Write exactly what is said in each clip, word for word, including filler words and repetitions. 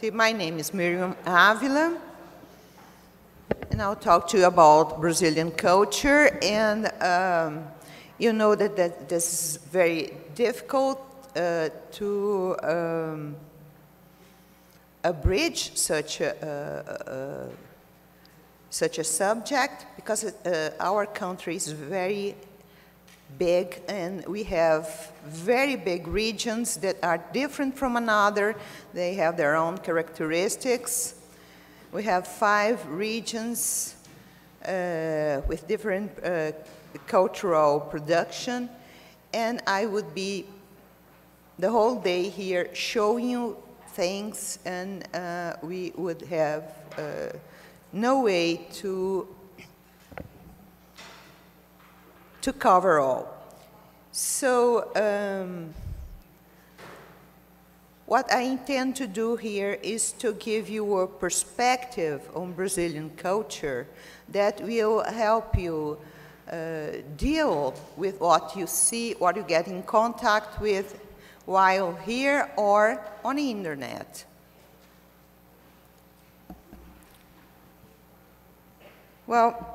See, my name is Myriam Ávila, and I'll talk to you about Brazilian culture. And um, you know that, that this is very difficult uh, to um, abridge such a, uh, uh, such a subject, because uh, our country is very big, and we have very big regions that are different from another. They have their own characteristics. We have five regions uh, with different uh, cultural production, and I would be the whole day here showing you things, and uh, we would have uh, no way to to cover all. So um, what I intend to do here is to give you a perspective on Brazilian culture that will help you uh, deal with what you see, what you get in contact with while here or on the internet. Well,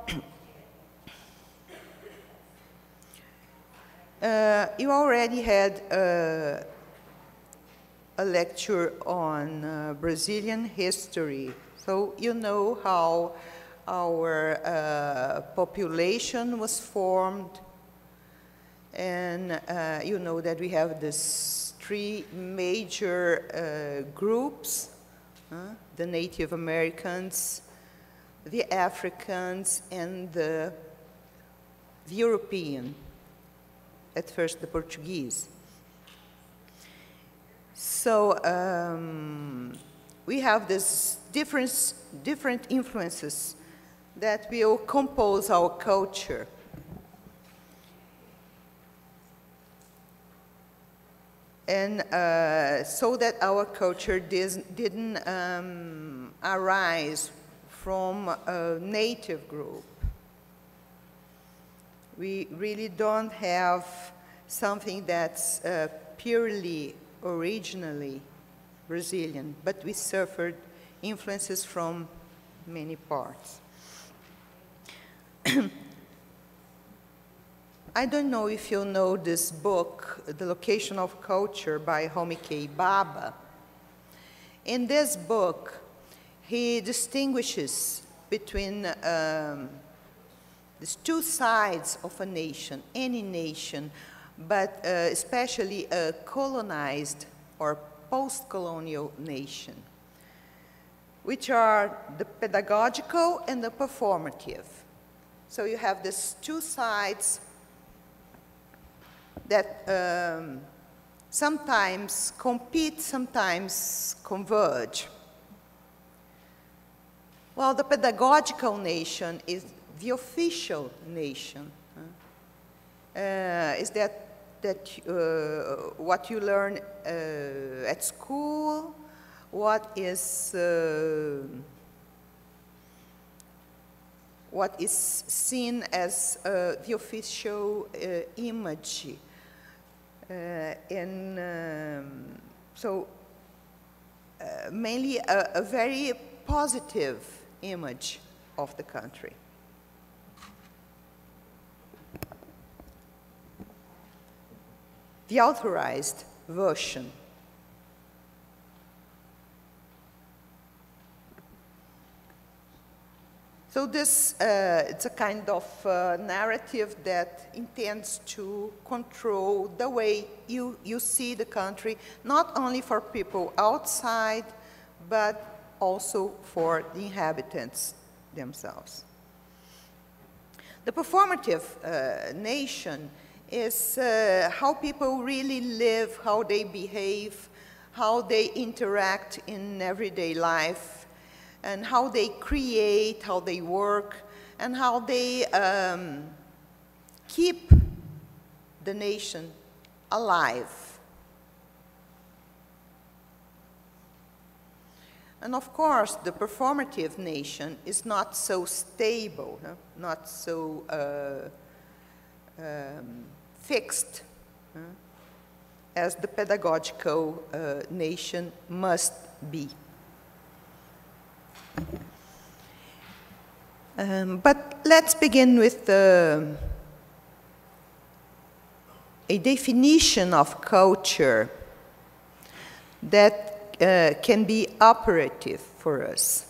Uh, you already had uh, a lecture on uh, Brazilian history, so you know how our uh, population was formed, and uh, you know that we have these three major uh, groups, uh, the Native Americans, the Africans, and the, the European. At first, the Portuguese. So um, we have these different, different influences that will compose our culture. And uh, so that our culture didn't um, arise from a native group. We really don't have something that's uh, purely, originally Brazilian, but we suffered influences from many parts. I don't know if you know this book, The Location of Culture by Homike Baba. In this book, he distinguishes between um, there's two sides of a nation, any nation, but uh, especially a colonized or post-colonial nation, which are the pedagogical and the performative. So you have these two sides that um, sometimes compete, sometimes converge. Well, the pedagogical nation is the official nation. Uh, is that, that uh, what you learn uh, at school, what is, uh, what is seen as uh, the official uh, image. Uh, and um, so uh, mainly a, a very positive image of the country. The authorized version. So this, uh, it's a kind of uh, narrative that intends to control the way you, you see the country, not only for people outside, but also for the inhabitants themselves. The performative uh, nation is uh, how people really live, how they behave, how they interact in everyday life, and how they create, how they work, and how they um, keep the nation alive. And of course, the performative nation is not so stable, huh? Not so uh, um, fixed uh, as the pedagogical uh, nation must be. Um, but let's begin with uh, a definition of culture that uh, can be operative for us.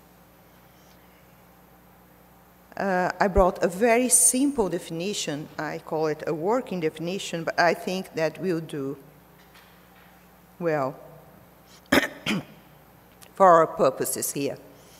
Uh, I brought a very simple definition. I call it a working definition, but I think that will do well for our purposes here.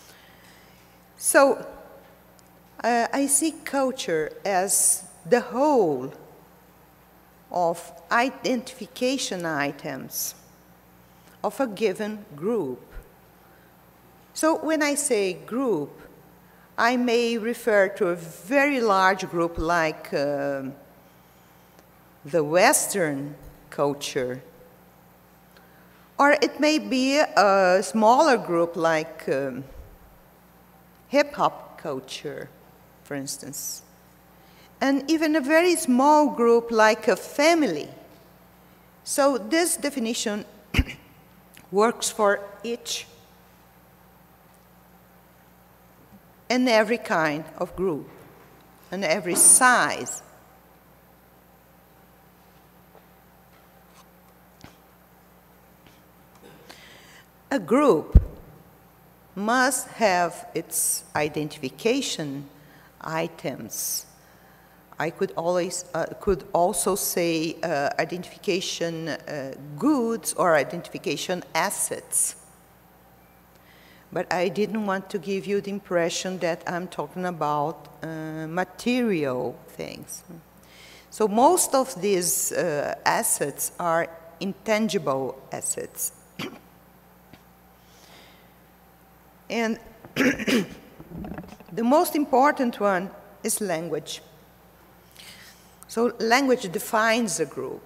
So, uh, I see culture as the whole of identification items of a given group. So when I say group, I may refer to a very large group like uh, the Western culture, or it may be a smaller group like um, hip-hop culture, for instance, and even a very small group like a family. So this definition works for each and every kind of group and every size. A group must have its identification items. I could always uh, could also say uh, identification uh, goods or identification assets. But I didn't want to give you the impression that I'm talking about uh, material things. So most of these uh, assets are intangible assets. And the most important one is language. So language defines a group.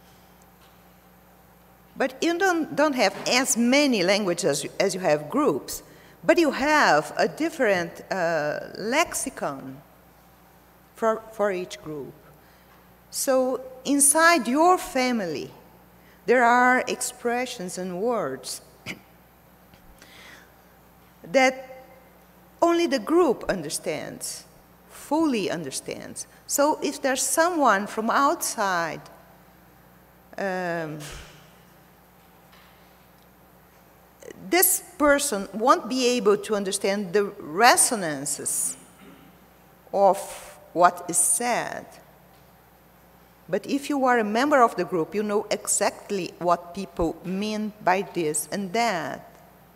But you don't, don't have as many languages as you, as you have groups, but you have a different uh, lexicon for, for each group. So inside your family, there are expressions and words that only the group understands, fully understands. So if there's someone from outside um, this person won't be able to understand the resonances of what is said. But if you are a member of the group, you know exactly what people mean by this and that.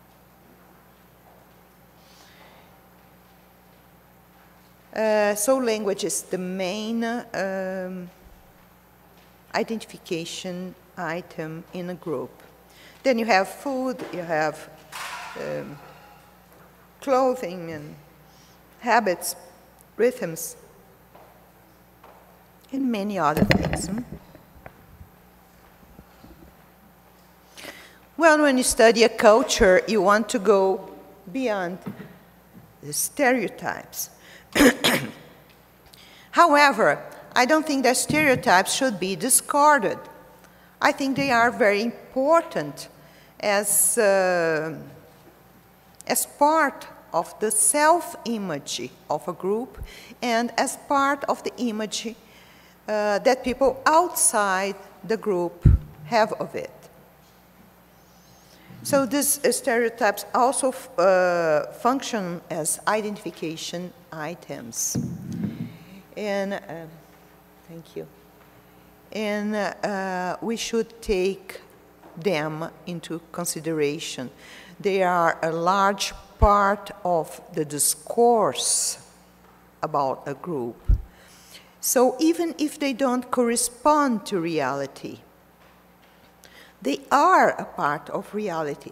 Uh, so language is the main um, identification item in a group. Then you have food, you have um, clothing and habits, rhythms, and many other things. Hmm? Well, when you study a culture, you want to go beyond the stereotypes. However, I don't think that stereotypes should be discarded. I think they are very important as, uh, as part of the self-image of a group and as part of the image uh, that people outside the group have of it. So these uh, stereotypes also uh, function as identification items. And uh, thank you. And uh, we should take them into consideration. They are a large part of the discourse about a group. So even if they don't correspond to reality, they are a part of reality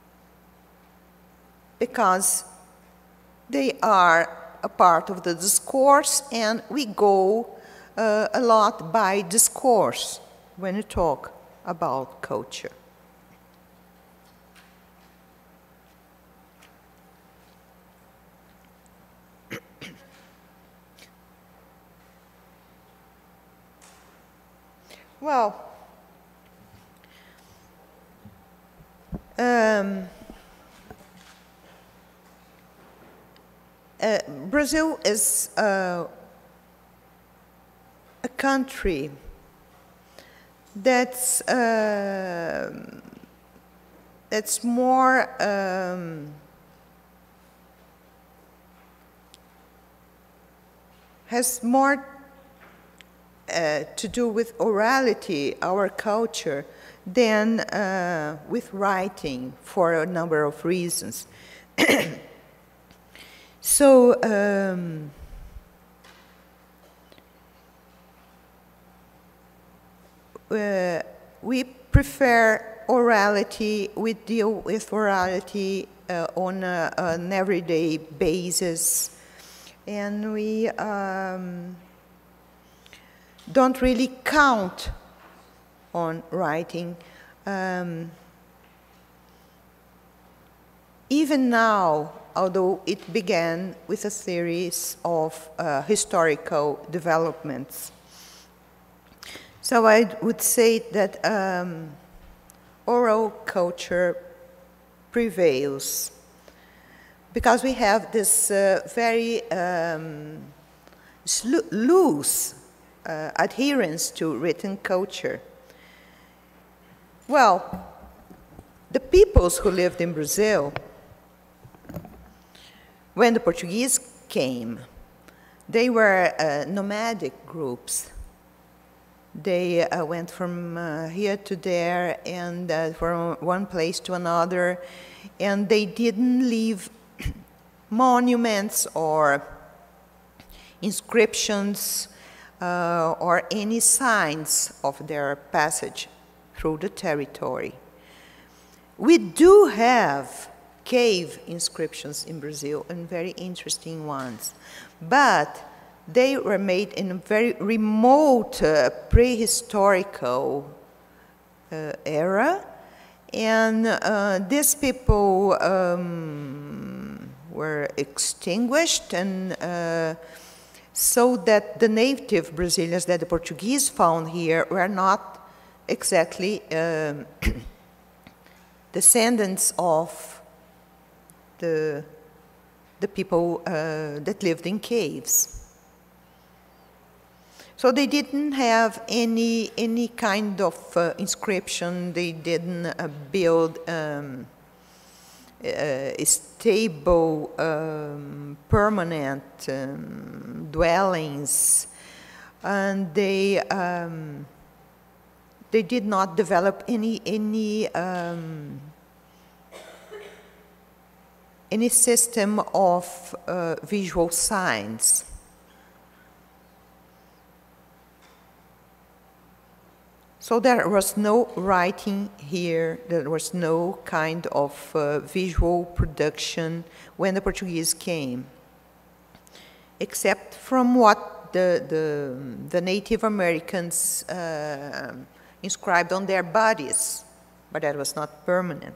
because they are a part of the discourse, and we go uh, a lot by discourse when we talk about culture. Well, um, Uh, Brazil is uh, a country that's uh, that's more um, has more uh, to do with orality, our culture, than uh, with writing, for a number of reasons. So um, uh, we prefer orality. We deal with orality uh, on a, an everyday basis, and we um, don't really count on writing. Um, even now, although it began with a series of uh, historical developments. So I would say that um, oral culture prevails because we have this uh, very um, loose uh, adherence to written culture. Well, the peoples who lived in Brazil, when the Portuguese came, they were uh, nomadic groups. They uh, went from uh, here to there and uh, from one place to another, and they didn't leave monuments or inscriptions uh, or any signs of their passage through the territory. We do have cave inscriptions in Brazil, and very interesting ones, but they were made in a very remote uh, prehistorical uh, era, and uh, these people um, were extinguished, and uh, so that the native Brazilians that the Portuguese found here were not exactly um, descendants of the, the people uh, that lived in caves. So they didn't have any, any kind of uh, inscription. They didn't uh, build um, uh, stable, um, permanent um, dwellings. And they, um, they did not develop any, any um, any system of uh, visual signs. So there was no writing here, there was no kind of uh, visual production when the Portuguese came, except from what the, the, the Native Americans uh, inscribed on their bodies, but that was not permanent.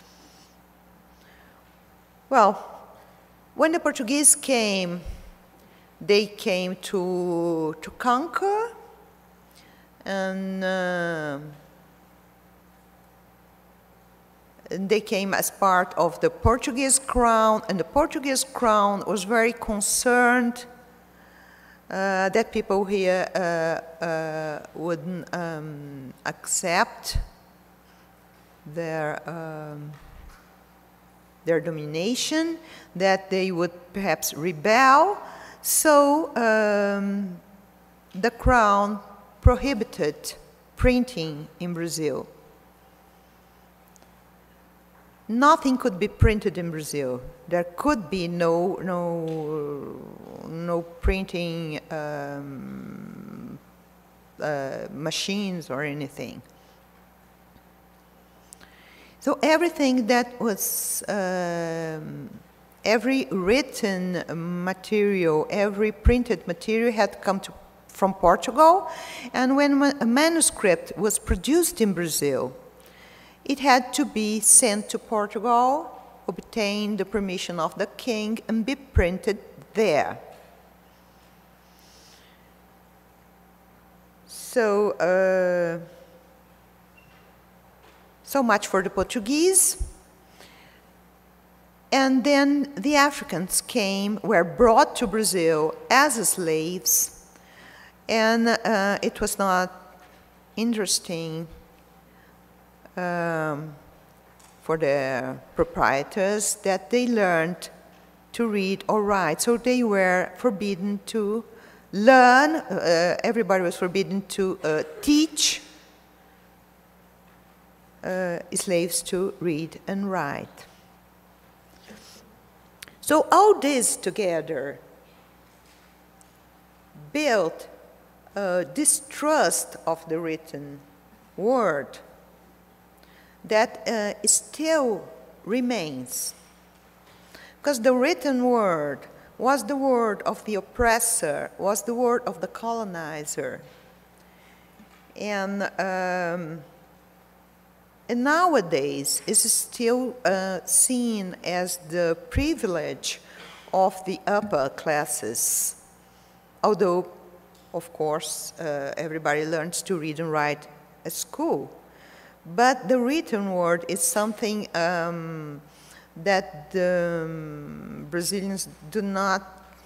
Well, when the Portuguese came, they came to, to conquer, and, uh, and they came as part of the Portuguese crown, and the Portuguese crown was very concerned uh, that people here uh, uh, wouldn't um, accept their um, their domination, that they would perhaps rebel. So um, the crown prohibited printing in Brazil. Nothing could be printed in Brazil. There could be no, no, no printing um, uh, machines or anything. So everything that was, um, every written material, every printed material had come to, from Portugal, and when a manuscript was produced in Brazil, it had to be sent to Portugal, obtain the permission of the king, and be printed there. So, uh, so much for the Portuguese. And then the Africans came, were brought to Brazil as slaves, and uh, it was not interesting um, for the proprietors that they learned to read or write. So they were forbidden to learn, uh, everybody was forbidden to uh, teach uh, slaves to read and write. So all this together built a distrust of the written word that uh, still remains. Because the written word was the word of the oppressor, was the word of the colonizer. And, um, and nowadays is still uh, seen as the privilege of the upper classes. Although, of course, uh, everybody learns to read and write at school. But the written word is something um, that the um, Brazilians do not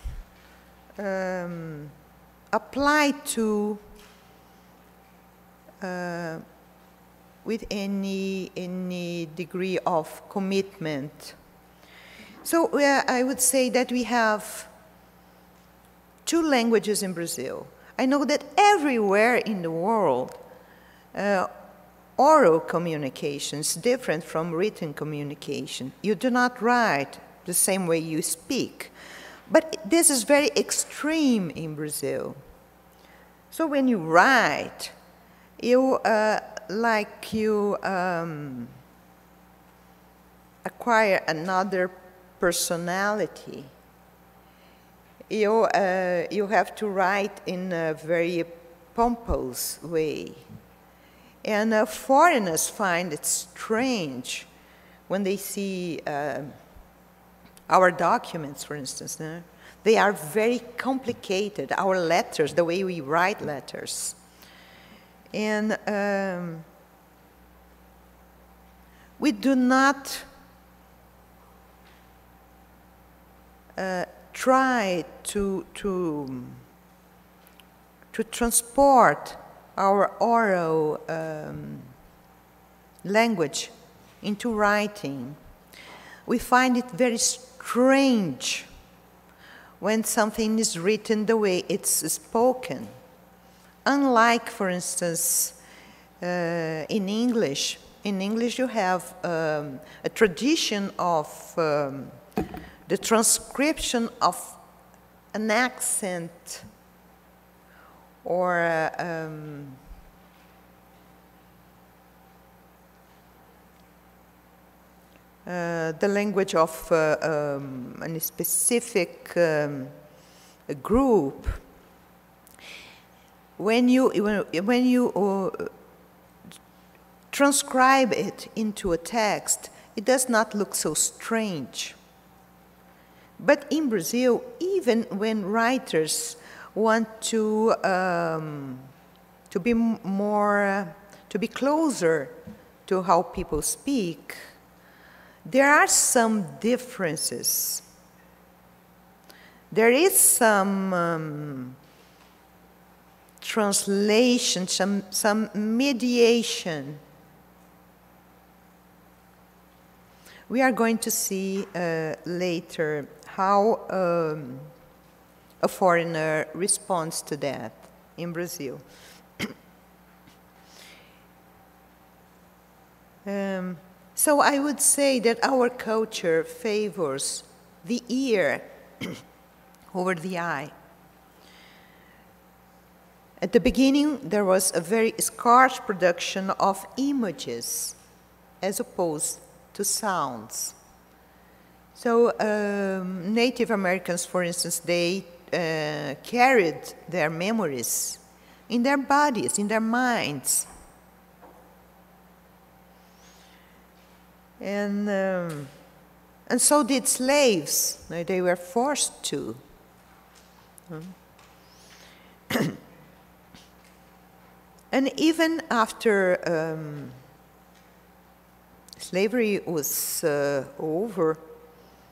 um, apply to uh, with any, any degree of commitment. So uh, I would say that we have two languages in Brazil. I know that everywhere in the world, uh, oral communication is different from written communication. You do not write the same way you speak. But this is very extreme in Brazil. So when you write, you, uh, like you um, acquire another personality. You, uh, you have to write in a very pompous way. And uh, foreigners find it strange when they see uh, our documents, for instance. No? They are very complicated, our letters, the way we write letters. And um, we do not uh, try to, to, to transport our oral um, language into writing. We find it very strange when something is written the way it's spoken. Unlike, for instance, uh, in English. In English you have um, a tradition of um, the transcription of an accent or uh, um, uh, the language of uh, um, a specific um, a group. When you, when you uh, transcribe it into a text, it does not look so strange. But in Brazil, even when writers want to, um, to be more, uh, to be closer to how people speak, there are some differences. There is some um, translation, some, some mediation. We are going to see uh, later how um, a foreigner responds to that in Brazil. um, so I would say that our culture favors the ear over the eye. At the beginning, there was a very scarce production of images as opposed to sounds. So um, Native Americans, for instance, they uh, carried their memories in their bodies, in their minds. And, um, and so did slaves. They were forced to. And even after um, slavery was uh, over,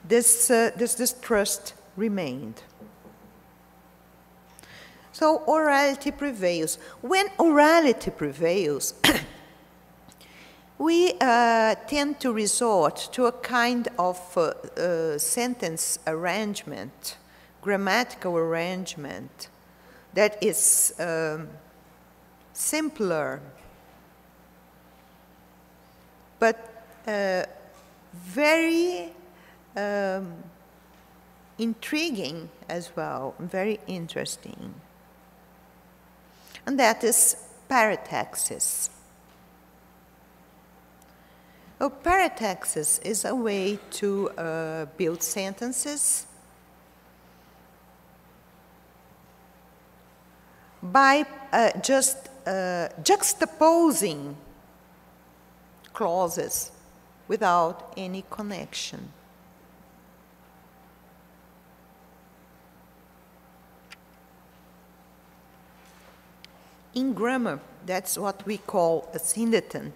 this, uh, this distrust remained. So orality prevails. When orality prevails, we uh, tend to resort to a kind of uh, uh, sentence arrangement, grammatical arrangement that is um, simpler, but uh, very um, intriguing as well, very interesting. And that is parataxis. Well, parataxis is a way to uh, build sentences by uh, just uh, juxtaposing clauses without any connection. In grammar, that's what we call a syndeton.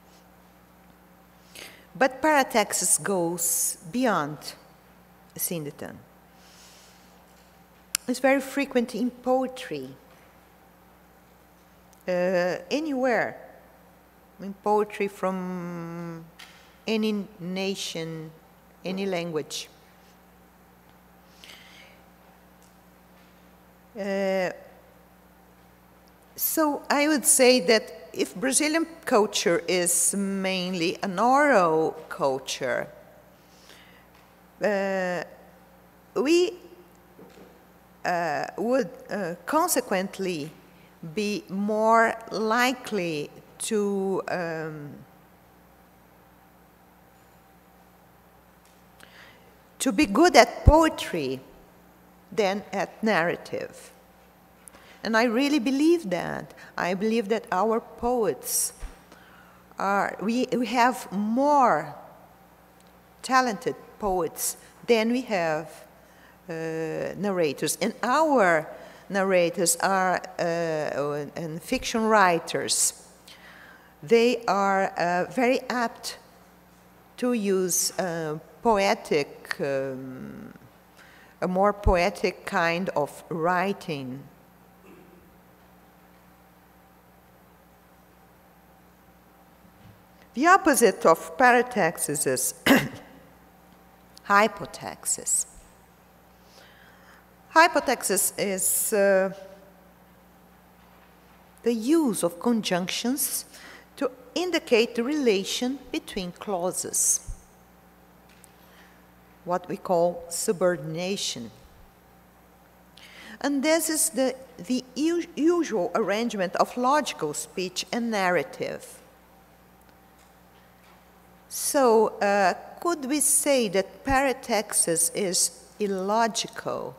But parataxis goes beyond a syndeton. It's very frequent in poetry, uh, anywhere, in poetry from any nation, any language. Uh, So I would say that if Brazilian culture is mainly an oral culture, uh, we uh, would uh, consequently be more likely to um, to be good at poetry than at narrative. And I really believe that. I believe that our poets are, we, we have more talented poets than we have uh, narrators. And our narrators are, uh, and fiction writers, they are uh, very apt to use uh, poetic, um, a more poetic kind of writing. The opposite of parataxis is hypotaxis. Hypotaxis is uh, the use of conjunctions to indicate the relation between clauses, what we call subordination. And this is the, the usual arrangement of logical speech and narrative. So, uh, could we say that parataxis is illogical?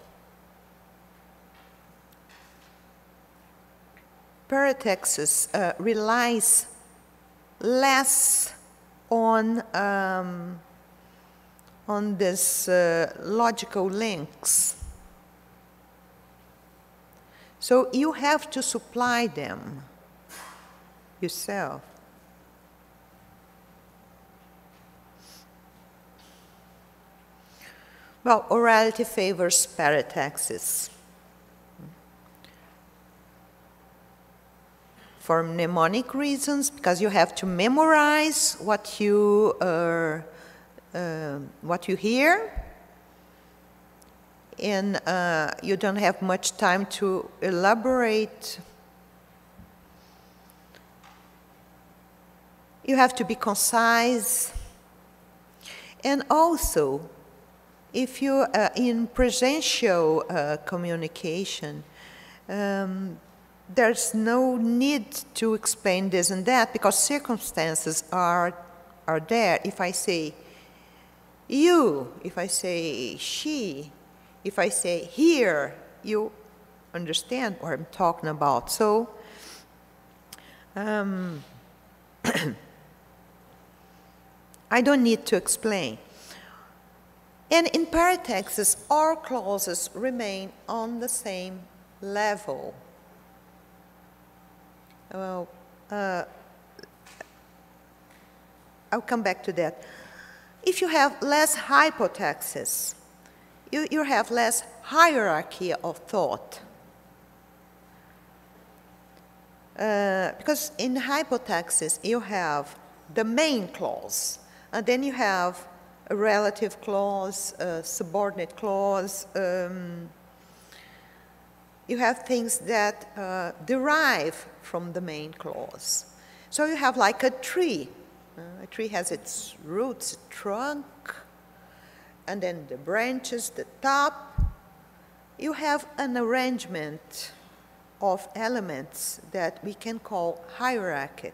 Parataxis uh, relies less on, um, on these uh, logical links. So you have to supply them yourself. Well, orality favors parataxis. For mnemonic reasons, because you have to memorize what you, uh, uh, what you hear, and uh, you don't have much time to elaborate. You have to be concise. And also, if you uh, in presential uh, communication, um, there's no need to explain this and that because circumstances are, are there. If I say you, if I say she, if I say here, you understand what I'm talking about. So, um, I don't need to explain. And in parataxis, all clauses remain on the same level. Well, uh, I'll come back to that. If you have less hypotaxis, you, you have less hierarchy of thought. Uh, because in hypotaxis, you have the main clause, and then you have a relative clause, a subordinate clause. Um, you have things that uh, derive from the main clause. So you have like a tree. Uh, a tree has its roots, trunk, and then the branches, the top. You have an arrangement of elements that we can call hierarchic.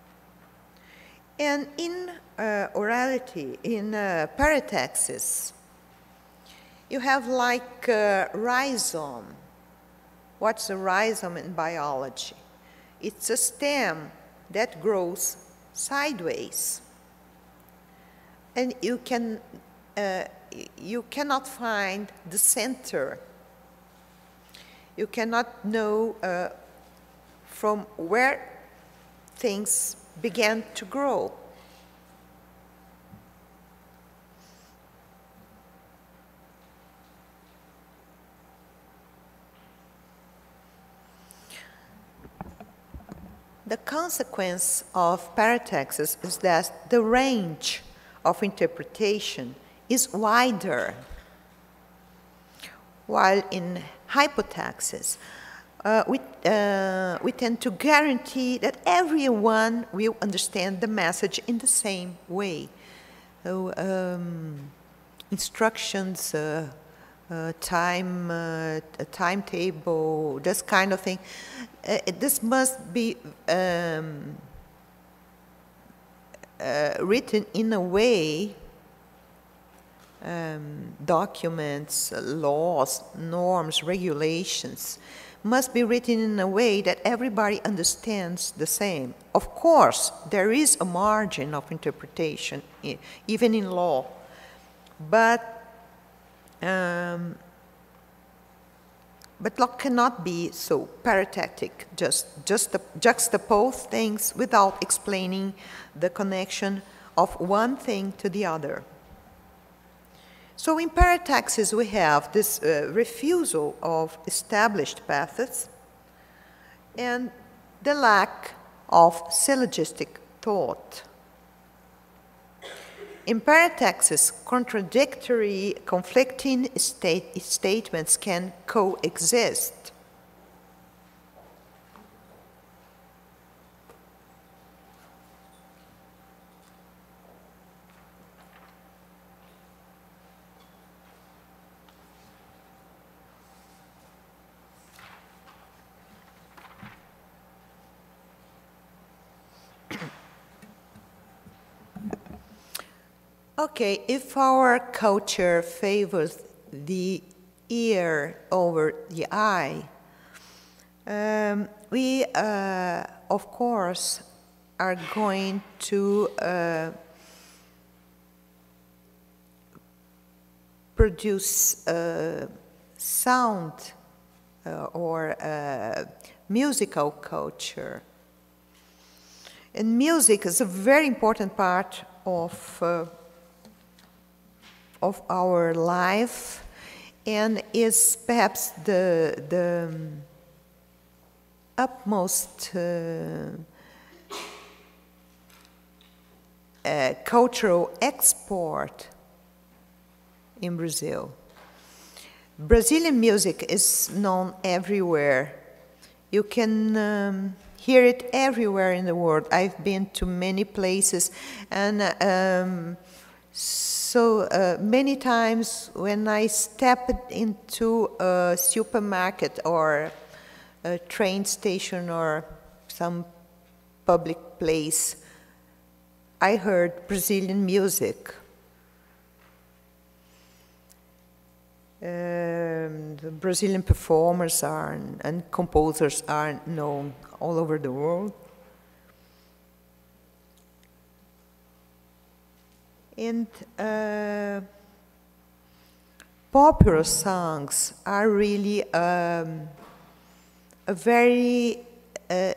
And in uh, orality, in uh, parataxis, you have like a rhizome. What's a rhizome in biology? It's a stem that grows sideways. And you, can, uh, you cannot find the center. You cannot know uh, from where things began to grow. The consequence of parataxis is that the range of interpretation is wider, while in hypotaxis, uh, we, uh, we tend to guarantee that everyone will understand the message in the same way. So, um, instructions, uh, uh, time, uh, a timetable, this kind of thing. Uh, this must be um, uh, written in a way, um, documents, laws, norms, regulations, must be written in a way that everybody understands the same. Of course, there is a margin of interpretation, even in law, but um, But law cannot be so paratactic, just, just juxtapose things without explaining the connection of one thing to the other. So in parataxis, we have this uh, refusal of established paths and the lack of syllogistic thought. In parataxis, contradictory, conflicting state, statements can coexist. Okay, if our culture favors the ear over the eye, um, we, uh, of course, are going to uh, produce uh, sound uh, or uh, musical culture. And music is a very important part of uh, of our life, and is perhaps the, the um, utmost uh, uh, cultural export in Brazil. Brazilian music is known everywhere. You can um, hear it everywhere in the world. I've been to many places, and um, So uh, many times when I stepped into a supermarket or a train station or some public place, I heard Brazilian music. Um, the Brazilian performers are, and composers are known all over the world. And uh, popular songs are really um, a very uh,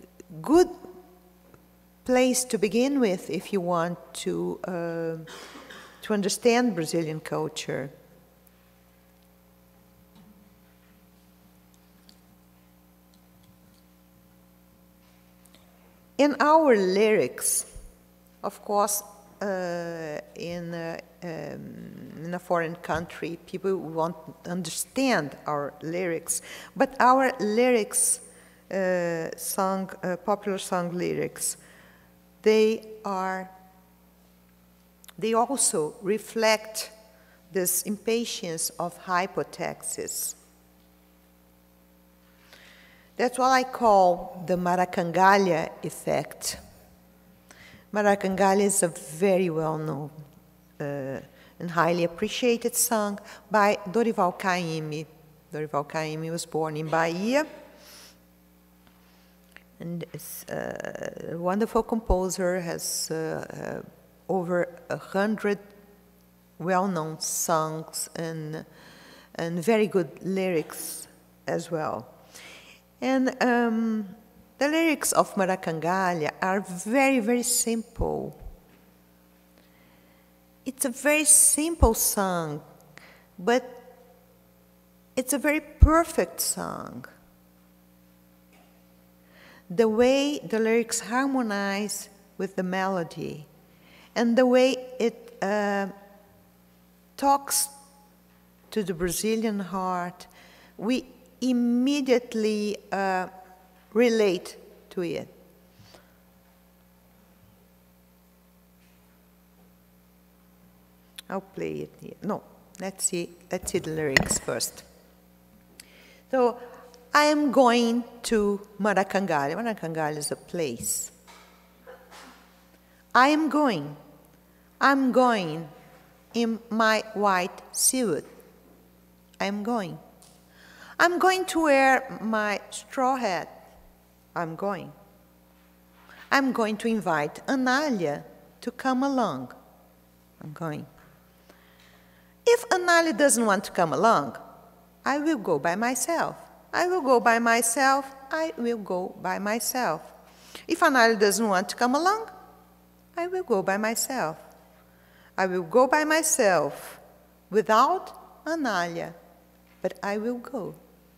good place to begin with if you want to uh, to understand Brazilian culture. In our lyrics, of course, uh, in, uh, um, in a foreign country, people won't understand our lyrics, but our lyrics, uh, song, uh, popular song lyrics, they are, they also reflect this impatience of hypotaxis. That's what I call the Maracangalha effect. Maracangalha is a very well-known uh, and highly appreciated song by Dorival Caymmi. Dorival Caymmi was born in Bahia, and is uh, a wonderful composer, has uh, uh, over a hundred well-known songs and, and very good lyrics as well. And um, the lyrics of Maracangalha are very, very simple. It's a very simple song, but it's a very perfect song. The way the lyrics harmonize with the melody, and the way it uh, talks to the Brazilian heart, we immediately uh, relate to it. I'll play it here. No, let's see, let's see the lyrics first. So, I am going to Maracangalha. Maracangalha is a place. I am going. I'm going in my white suit. I'm going. I'm going to wear my straw hat. I'm going. I'm going to invite Anália to come along. I'm going. If Anália doesn't want to come along, I will go by myself. I will go by myself. I will go by myself. If Anália doesn't want to come along, I will go by myself. I will go by myself without Anália, but I will go.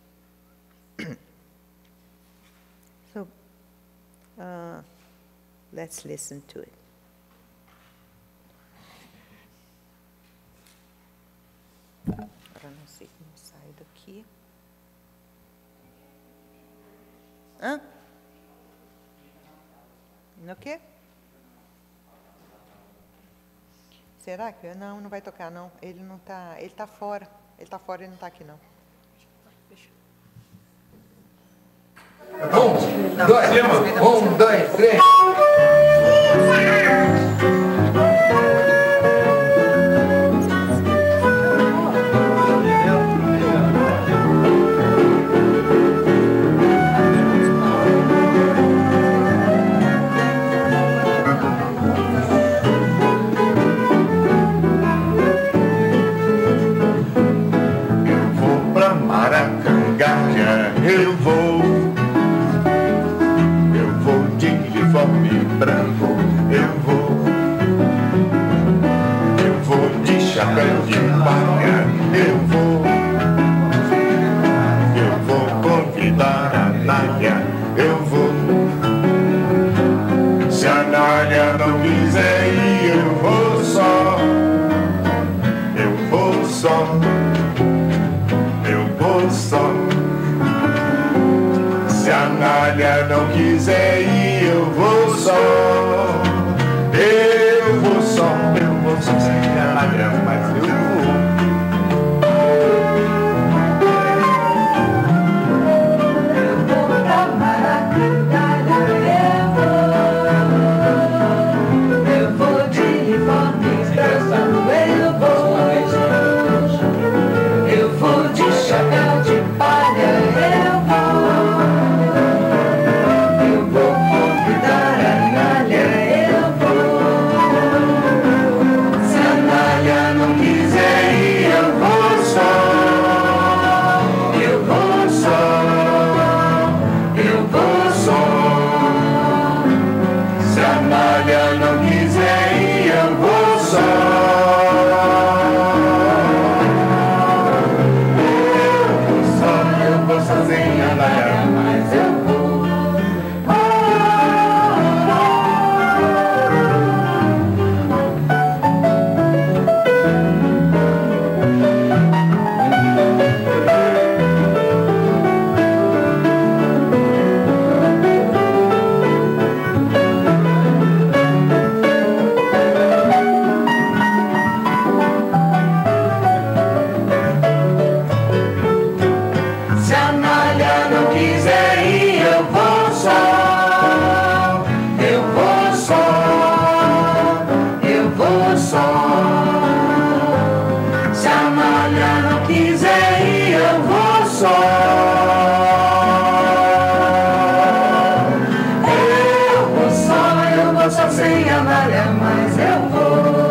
So, uh, let's listen to it. Agora não sei como sai daqui. Hã? No quê? Será que não, não vai tocar não? Ele não tá, ele tá fora. Ele tá fora, ele não tá aqui não. Um, dois, um, dois, três. Eu vou pra Maracangalha, eu vou. Uniforme branco, eu vou. Eu vou de chapéu de palha, eu vou. Eu vou convidar a Nália, eu vou. Se a Nália não quiser ir, eu vou só. Eu vou só. Eu vou só. Se a Nália não quiser ir, eu vou só. Eu vou só, eu vou só sem a Nália, mas eu vou. Eu vou pra Maracangalha, eu vou. Eu vou de uniforme branco, eu vou. Eu vou de chapéu de palha, eu vou. Não quis só. Eu vou só, eu vou só sem a malha, mas eu vou.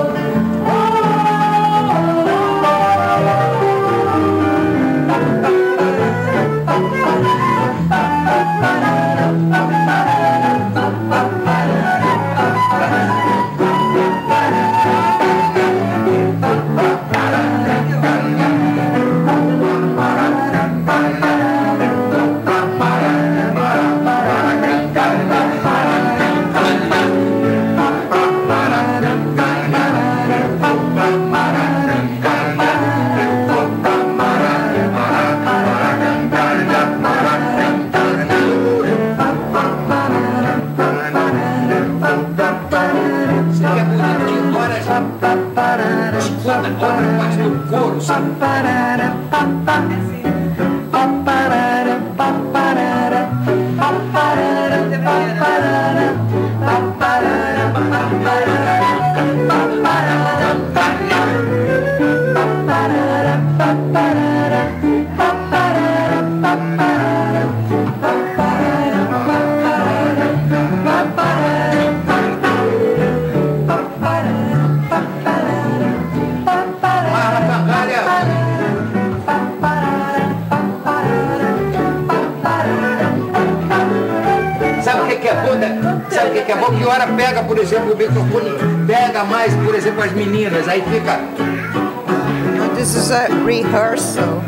Sabe o que é bom? Que hora pega, por exemplo, o microfone, pega mais, por exemplo, as meninas, aí fica... This is a rehearsal.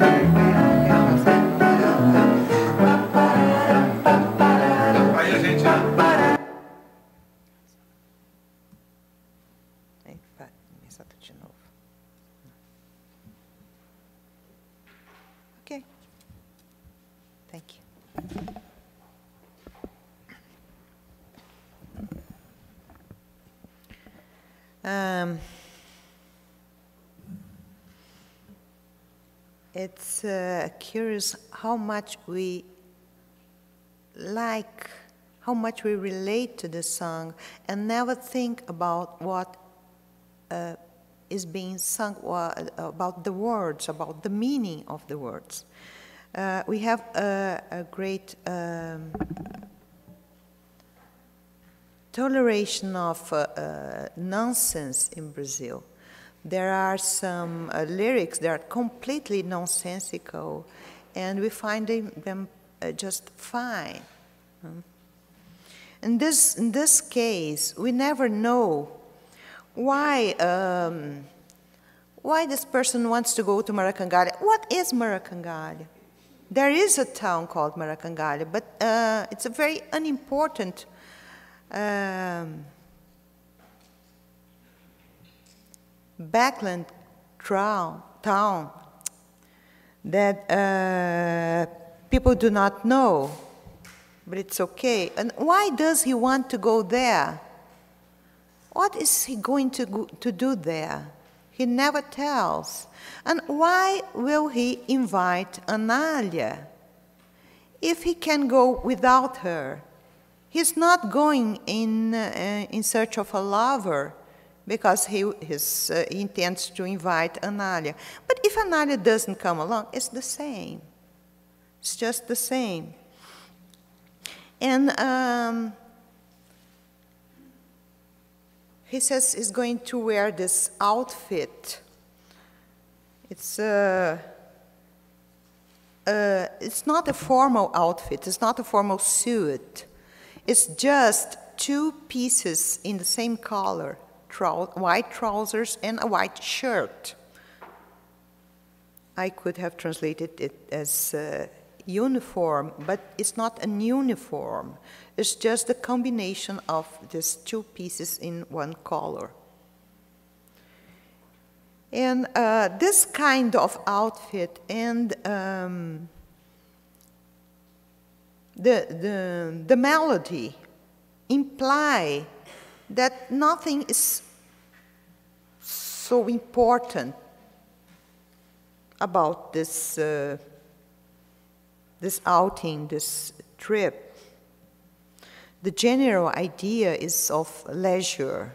Aí a gente... Eita, começa tudo de novo. Ok. Thank you. Um, it's uh, curious how much we like, how much we relate to the song and never think about what uh, is being sung, or about the words, about the meaning of the words. Uh, we have a, a great um, toleration of uh, uh, nonsense in Brazil. There are some uh, lyrics that are completely nonsensical, and we find them, them uh, just fine. Hmm? In this, in this case, we never know why, um, why this person wants to go to Maracangalha. What is Maracangalha? There is a town called Maracangalha, but uh, it's a very unimportant Um, backland town that uh, people do not know, but it's okay. And why does he want to go there? What is he going to, go, to do there? He never tells. And why will he invite Anália if he can go without her? He's not going in, uh, in search of a lover because he, his, uh, he intends to invite Anália. But if Anália doesn't come along, it's the same. It's just the same. And um, he says he's going to wear this outfit. It's, uh, uh, it's not a formal outfit. It's not a formal suit. It's just two pieces in the same color, trou white trousers and a white shirt. I could have translated it as uh, uniform, but it's not an uniform. It's just the combination of these two pieces in one color. And uh, this kind of outfit and um, The, the, the melody imply that nothing is so important about this, uh, this outing, this trip. The general idea is of leisure.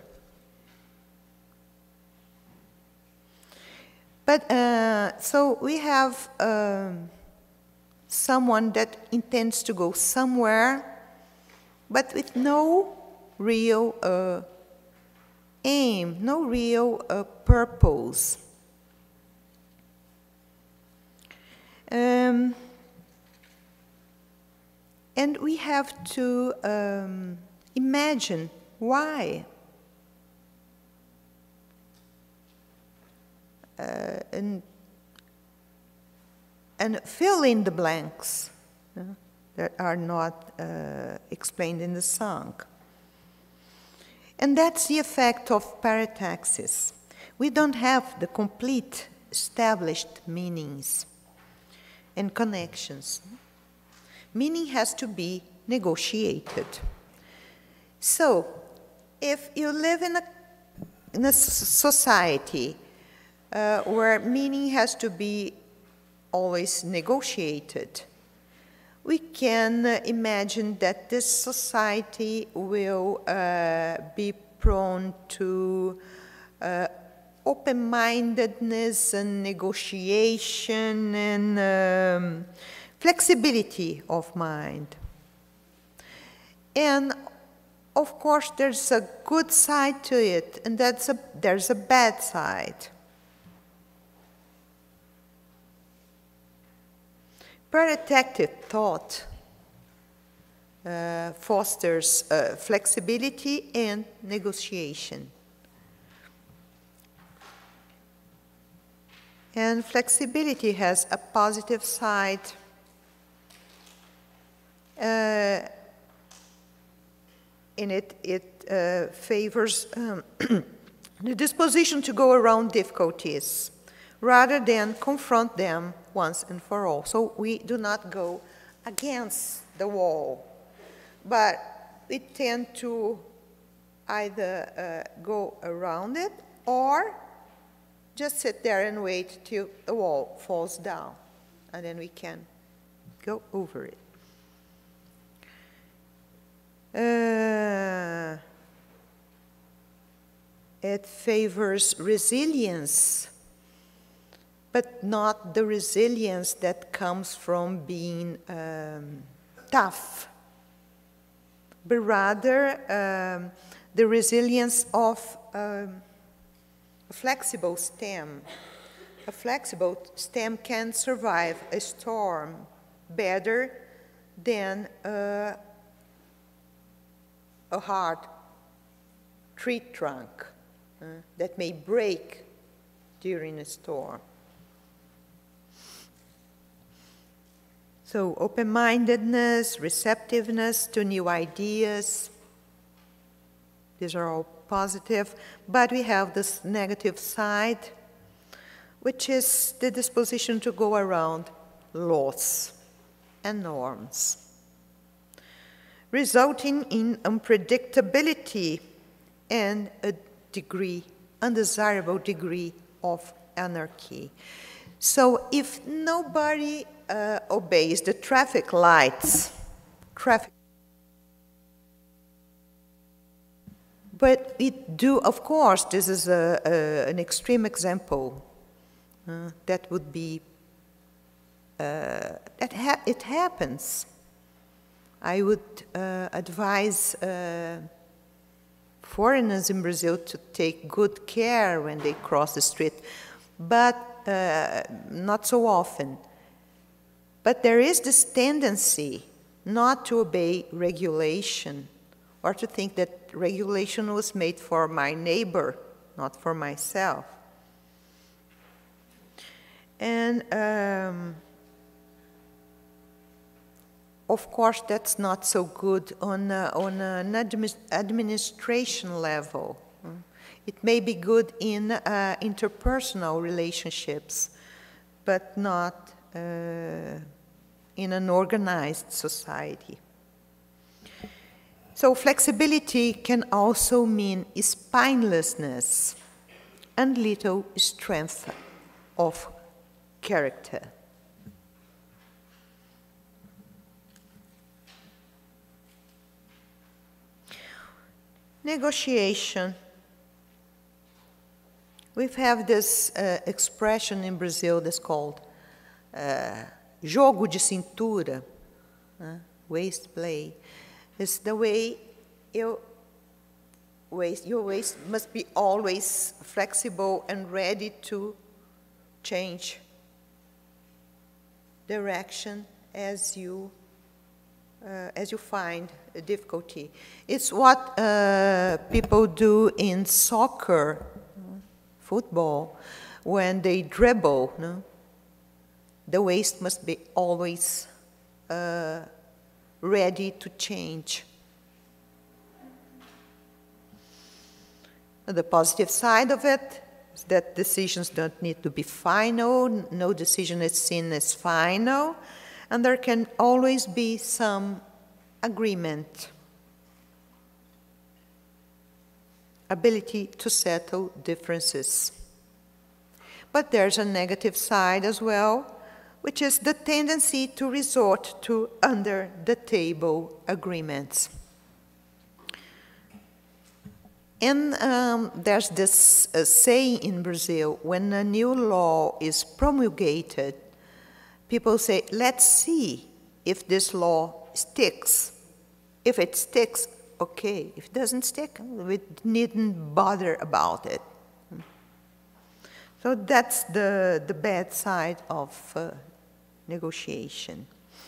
But uh, so we have um, someone that intends to go somewhere, but with no real uh, aim, no real uh, purpose. Um, and we have to um, imagine why. Uh, and, and fill in the blanks uh, that are not uh, explained in the song. And that's the effect of parataxis. We don't have the complete established meanings and connections. Meaning has to be negotiated. So, if you live in a, in a society uh, where meaning has to be always negotiated, we can uh, imagine that this society will uh, be prone to uh, open-mindedness and negotiation and um, flexibility of mind. And of course, there's a good side to it, and that's a, there's a bad side. Paratective thought uh, fosters uh, flexibility and negotiation. And flexibility has a positive side. Uh, in it, it uh, favors um, the disposition to go around difficulties rather than confront them once and for all. So we do not go against the wall, but we tend to either uh, go around it or just sit there and wait till the wall falls down, and then we can go over it. Uh, it favors resilience, but not the resilience that comes from being um, tough, but rather um, the resilience of um, a flexible stem. A flexible stem can survive a storm better than uh, a hard tree trunk uh, that may break during a storm. So open-mindedness, receptiveness to new ideas, these are all positive, but we have this negative side, which is the disposition to go around laws and norms, resulting in unpredictability and a degree, undesirable degree of anarchy. So if nobody uh, obeys the traffic lights, traffic, but we do, of course, this is a, a, an extreme example. Uh, that would be, uh, that ha it happens. I would uh, advise uh, foreigners in Brazil to take good care when they cross the street, but uh, not so often. But there is this tendency not to obey regulation, or to think that regulation was made for my neighbor, not for myself. And um, of course, that's not so good on, uh, on an admi administration level. It may be good in uh, interpersonal relationships, but not uh, in an organized society. So flexibility can also mean spinelessness and little strength of character. Negotiation. We have this uh, expression in Brazil that's called uh, jogo de cintura, né? Waist play, is the way you waist, your waist must be always flexible and ready to change direction as you uh, as you find a difficulty. It's what uh, people do in soccer, football, when they dribble. No? The waist must be always uh, ready to change. The positive side of it is that decisions don't need to be final. No decision is seen as final. And there can always be some agreement. Ability to settle differences. But there's a negative side as well, which is the tendency to resort to under-the-table agreements. And um, there's this uh, saying in Brazil, when a new law is promulgated, people say, let's see if this law sticks. If it sticks, okay. If it doesn't stick, we needn't bother about it. So that's the, the bad side of uh, negotiation.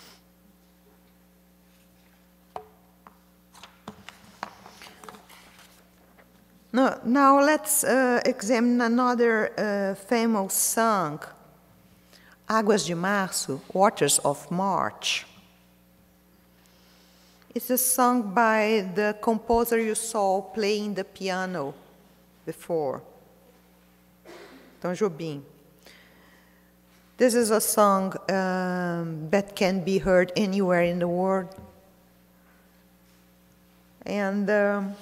Now, now let's uh, examine another uh, famous song, Águas de Março, Waters of March. It's a song by the composer you saw playing the piano before, Tom Jobim. This is a song um, that can be heard anywhere in the world. And um,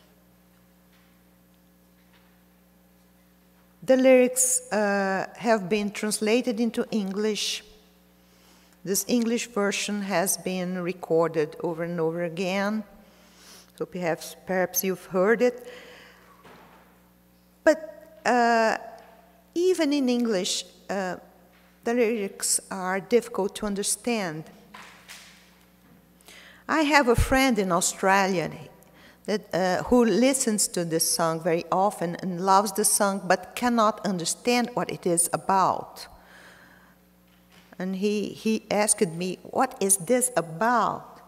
the lyrics uh, have been translated into English. This English version has been recorded over and over again, so perhaps, perhaps you've heard it. But uh, even in English, uh, the lyrics are difficult to understand. I have a friend in Australia that, uh, who listens to this song very often and loves the song but cannot understand what it is about. And he, he asked me, what is this about?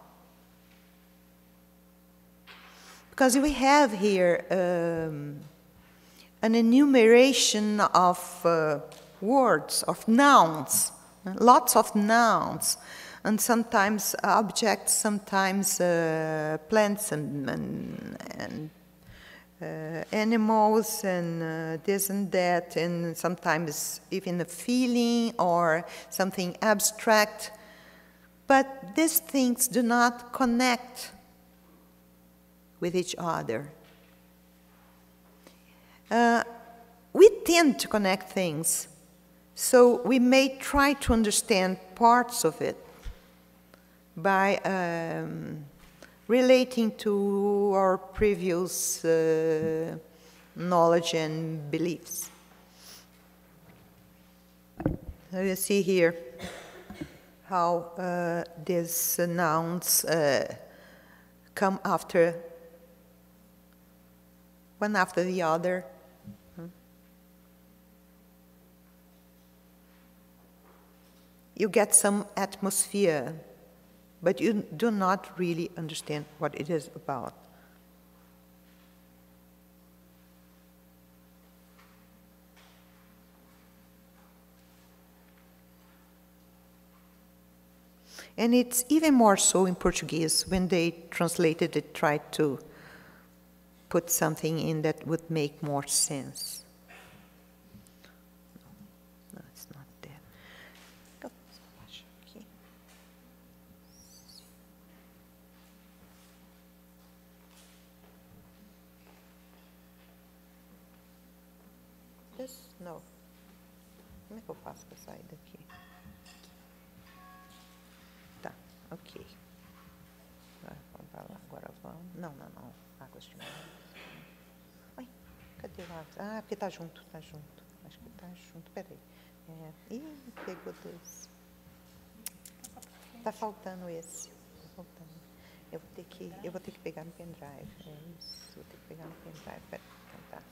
Because we have here um, an enumeration of uh, words, of nouns, lots of nouns, and sometimes objects, sometimes uh, plants and, and, and uh, animals and uh, this and that, and sometimes even a feeling or something abstract. But these things do not connect with each other. Uh, we tend to connect things, so we may try to understand parts of it by um, relating to our previous uh, knowledge and beliefs. So you see here how uh, these nouns uh, come after, one after the other. You get some atmosphere, but you do not really understand what it is about. And it's even more so in Portuguese. When they translated it, tried to put something in that would make more sense. No, it's not there. Go. Okay. This? No. Como é que eu faço para sair daqui? Tá, ok. Vamos para lá, agora vamos. Não, não, não. Águas de Março. Ai, cadê o água? Ah, porque tá junto, tá junto. Acho que tá junto. Peraí. É, ih, pegou dois. Tá faltando esse. Tá faltando. Eu vou ter que, eu vou ter que pegar no pendrive. É isso. Vou ter que pegar no pendrive para cantar.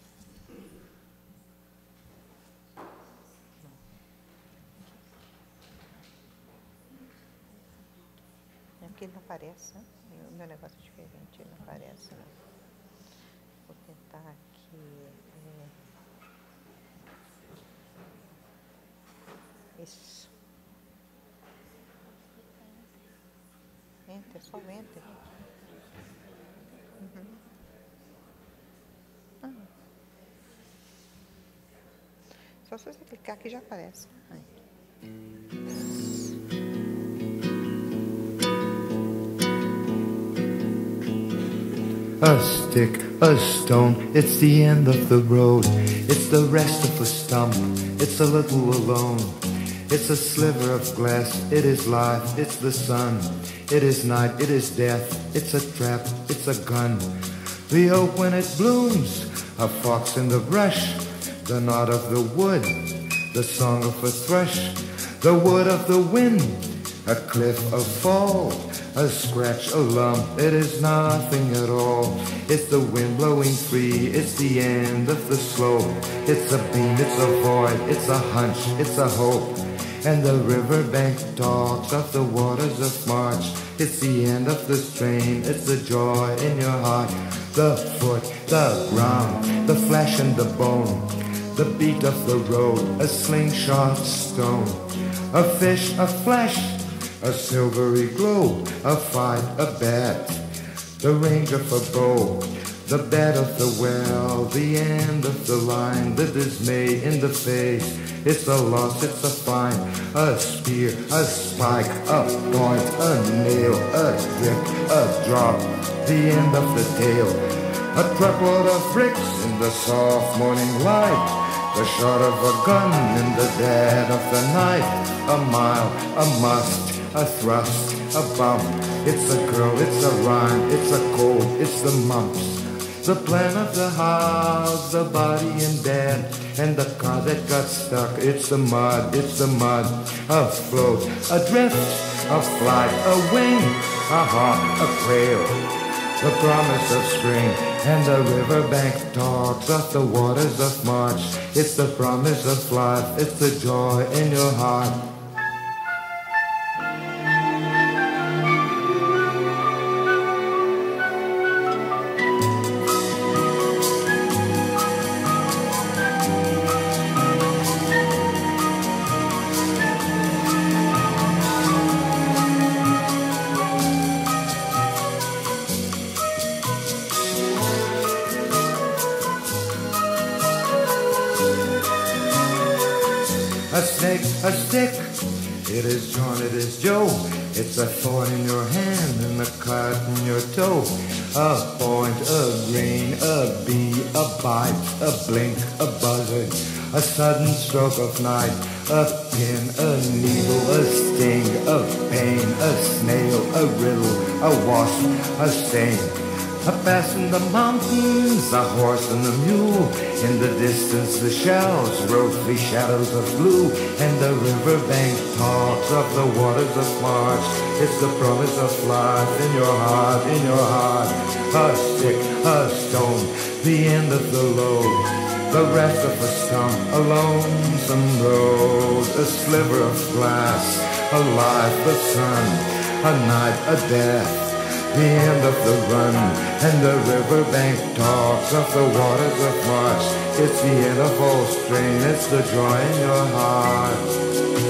É porque ele não aparece, né? O meu negócio é diferente, ele não aparece, não. Vou tentar aqui. É... Isso. Enter, só enter. Uhum. Ah. Só se você clicar aqui já aparece. Ai. A stick, a stone, it's the end of the road. It's the rest of a stump, it's a little alone. It's a sliver of glass, it is life, it's the sun. It is night, it is death, it's a trap, it's a gun. The oak when it blooms, a fox in the brush. The knot of the wood, the song of a thrush. The wood of the wind, a cliff, a fall. A scratch, a lump, it is nothing at all. It's the wind blowing free, it's the end of the slope. It's a beam, it's a void, it's a hunch, it's a hope. And the riverbank talks of the waters of March. It's the end of the strain, it's the joy in your heart. The foot, the ground, the flesh and the bone. The beat of the road, a slingshot stone. A fish, a flash, a silvery glow, a fight, a bet, the range of a bow, the bed of the well, the end of the line, the dismay in the face. It's a loss, it's a find, a spear, a spike, a point, a nail, a drip, a drop, the end of the tale. A truckload of bricks in the soft morning light, the shot of a gun in the dead of the night. A mile, a must, a thrust, a bump. It's a girl, it's a rhyme, it's a cold, it's the mumps. The plan of the house, the body in bed, and the car that got stuck. It's the mud, it's the mud. A float, a drift, a flight, a wing, a hawk, a quail. The promise of spring, and the riverbank talks of the waters of March. It's the promise of life, it's the joy in your heart. A snake, a stick, it is John, it is Joe. It's a thorn in your hand and a cut in your toe. A point, a grain, a bee, a bite, a blink, a buzzard, a sudden stroke of night. A pin, a needle, a sting, a pain, a snail, a riddle, a wasp, a stain. A pass in the mountains, a horse and a mule. In the distance the shells, ropely shadows of blue. And the riverbank talks of the waters of March. It's the promise of life in your heart, in your heart. A stick, a stone, the end of the load. The rest of a stump, a lonesome road. A sliver of glass, a life, a sun, a night, a death. The end of the run, and the riverbank talks of the waters of March. It's the end of all strain, it's the joy in your heart.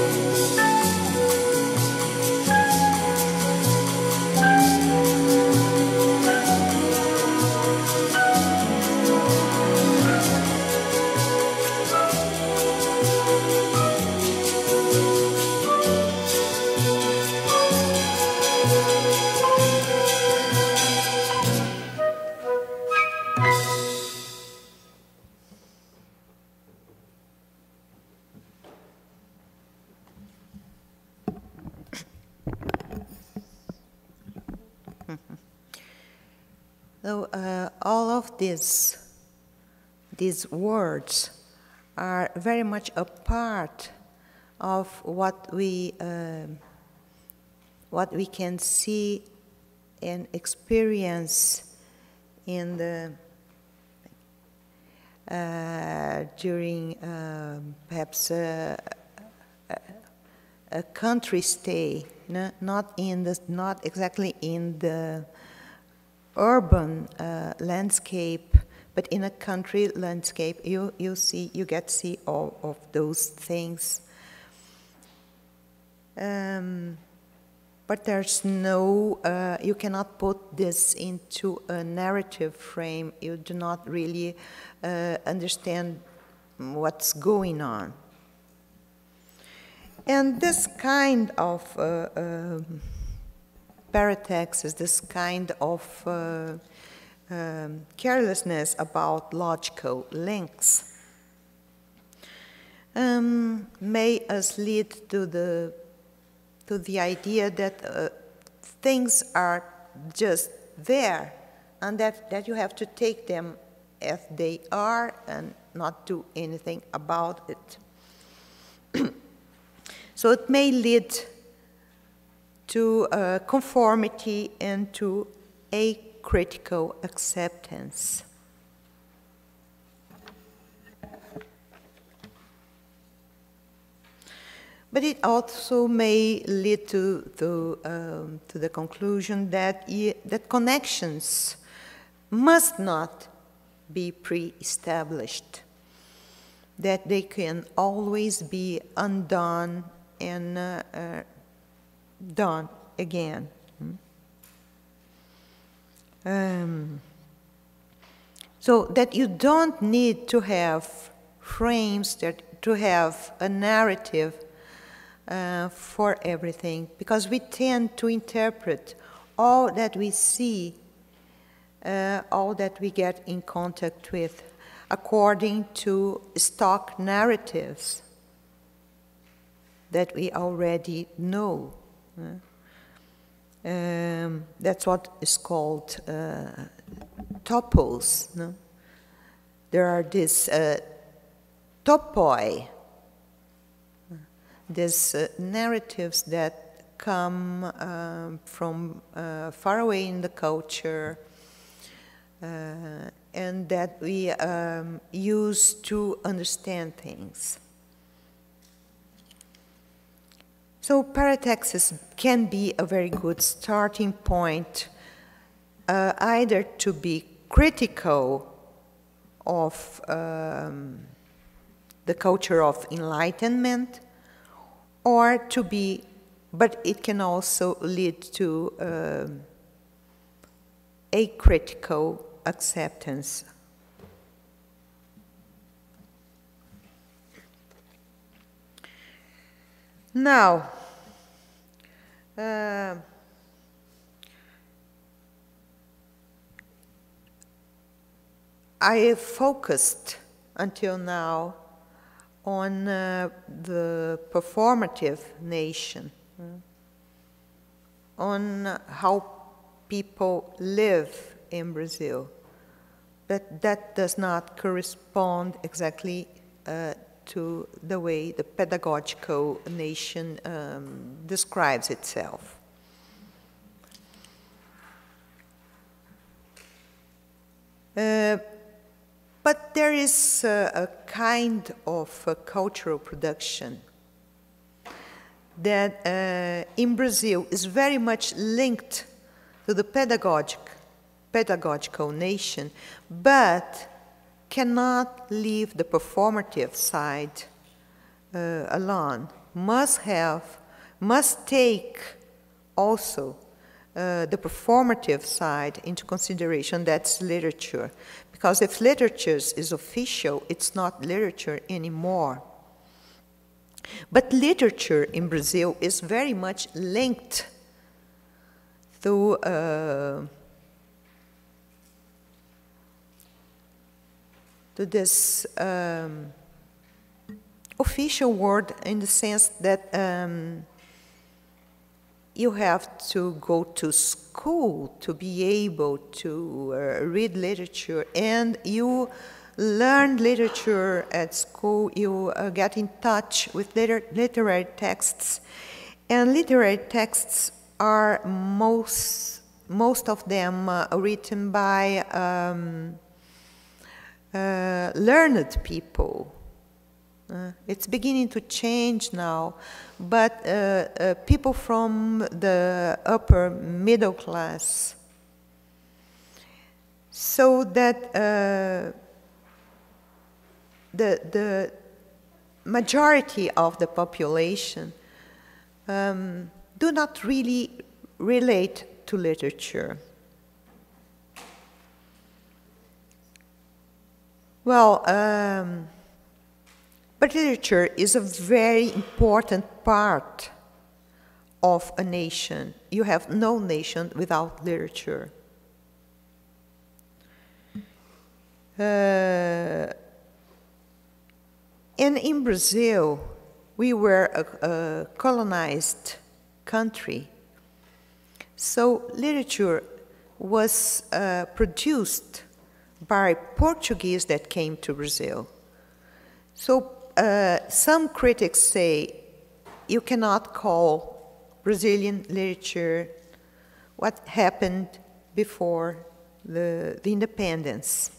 So uh, all of these, these words are very much a part of what we uh, what we can see and experience in the uh, during uh, perhaps a, a, a country stay, no, not in the not exactly in the urban uh, landscape, but in a country landscape, you you see you get to see all of those things. Um, but there's no, uh, you cannot put this into a narrative frame. You do not really uh, understand what's going on. And this kind of uh, uh, paratext is this kind of uh, um, carelessness about logical links um, may us lead to the to the idea that uh, things are just there, and that, that you have to take them as they are and not do anything about it. So it may lead to uh, conformity and to a critical acceptance. But it also may lead to, to, um, to the conclusion that, that connections must not be pre-established, that they can always be undone and uh, uh, done again. Um, so that you don't need to have frames, that, to have a narrative Uh, for everything, because we tend to interpret all that we see, uh, all that we get in contact with, according to stock narratives that we already know. Uh, um, that's what is called uh, topos. No? There are these uh, topoi, these uh, narratives that come uh, from uh, far away in the culture uh, and that we um, use to understand things. So paratexts can be a very good starting point, uh, either to be critical of um, the culture of enlightenment, or to be, but it can also lead to uh, a critical acceptance. Now, uh, I focused until now on uh, the performative nation, uh, on how people live in Brazil, but that does not correspond exactly uh, to the way the pedagogical nation um, describes itself. Uh, But there is uh, a kind of uh, cultural production that uh, in Brazil is very much linked to the pedagogic, pedagogical nation, but cannot leave the performative side uh, alone. Must have, must take also uh, the performative side into consideration. That's literature. Because if literature is official, it's not literature anymore. But literature in Brazil is very much linked to uh, to this um, official word, in the sense that um, you have to go to school to be able to uh, read literature, and you learn literature at school, you uh, get in touch with liter literary texts, and literary texts are most, most of them uh, written by um, uh, learned people. Uh, it's beginning to change now, but uh, uh, people from the upper middle class. So that uh, the, the majority of the population um, do not really relate to literature. Well, um, but literature is a very important part of a nation. You have no nation without literature. Uh, and in Brazil, we were a, a colonized country. So literature was uh, produced by Portuguese that came to Brazil. So uh, some critics say you cannot call Brazilian literature what happened before the, the independence.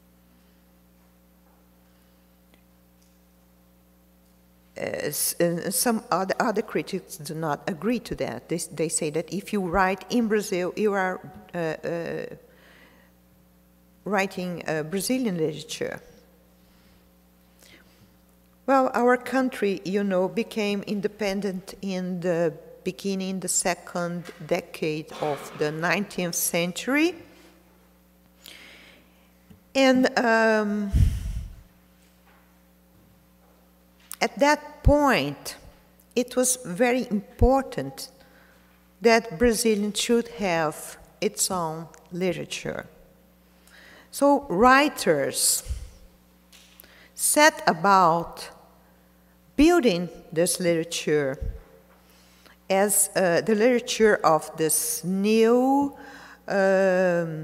Uh, some other, other critics do not agree to that. They, they say that if you write in Brazil, you are uh, uh, writing uh, Brazilian literature. Well, our country, you know, became independent in the beginning, the second decade of the nineteenth century. And um, at that point, it was very important that Brazilians should have its own literature. So writers set about building this literature as uh, the literature of this new um,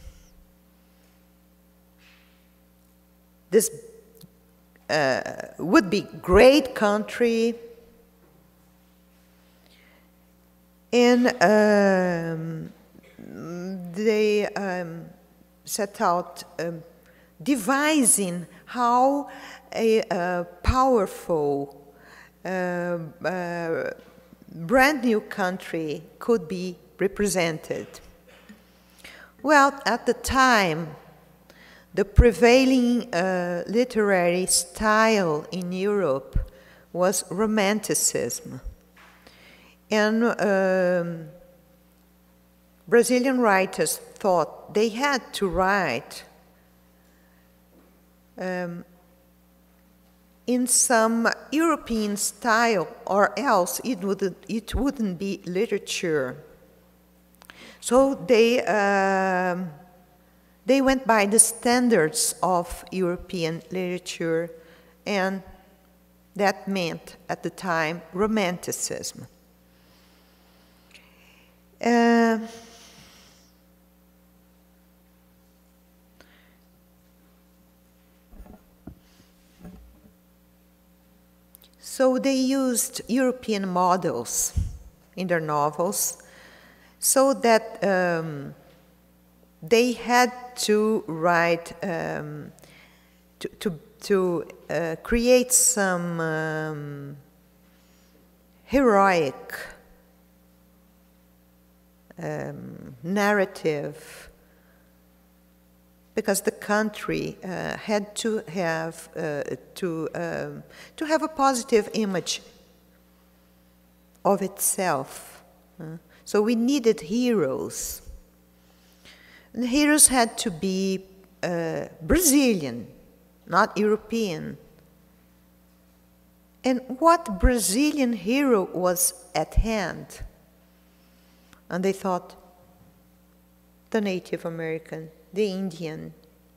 this uh, would be great country, and um, they um, set out um, devising how a, a powerful, uh, uh, brand new country could be represented. Well, at the time, the prevailing uh, literary style in Europe was Romanticism. And um, Brazilian writers thought they had to write um, in some European style, or else it wouldn't, it wouldn't be literature. So they, um, they went by the standards of European literature, and that meant, at the time, Romanticism. Uh, so they used European models in their novels, so that um, they had to write, um, to, to, to uh, create some um, heroic um, narrative, because the country uh, had to have, uh, to, um, to have a positive image of itself. Uh, so we needed heroes. The heroes had to be uh, Brazilian, not European. And what Brazilian hero was at hand? And they thought, the Native American, the Indian.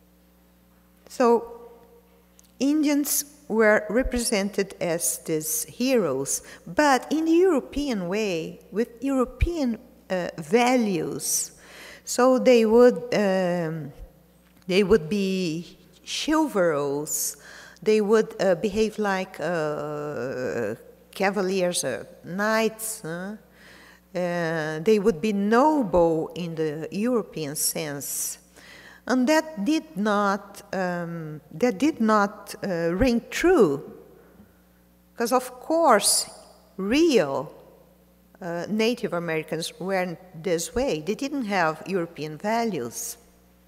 So Indians were represented as these heroes, but in the European way, with European uh, values. So they would, um, they would be chivalrous, they would uh, behave like uh, cavaliers, uh, knights, huh? uh, they would be noble in the European sense. And that did not, um, that did not uh, ring true. Because of course, real uh, Native Americans weren't this way. They didn't have European values.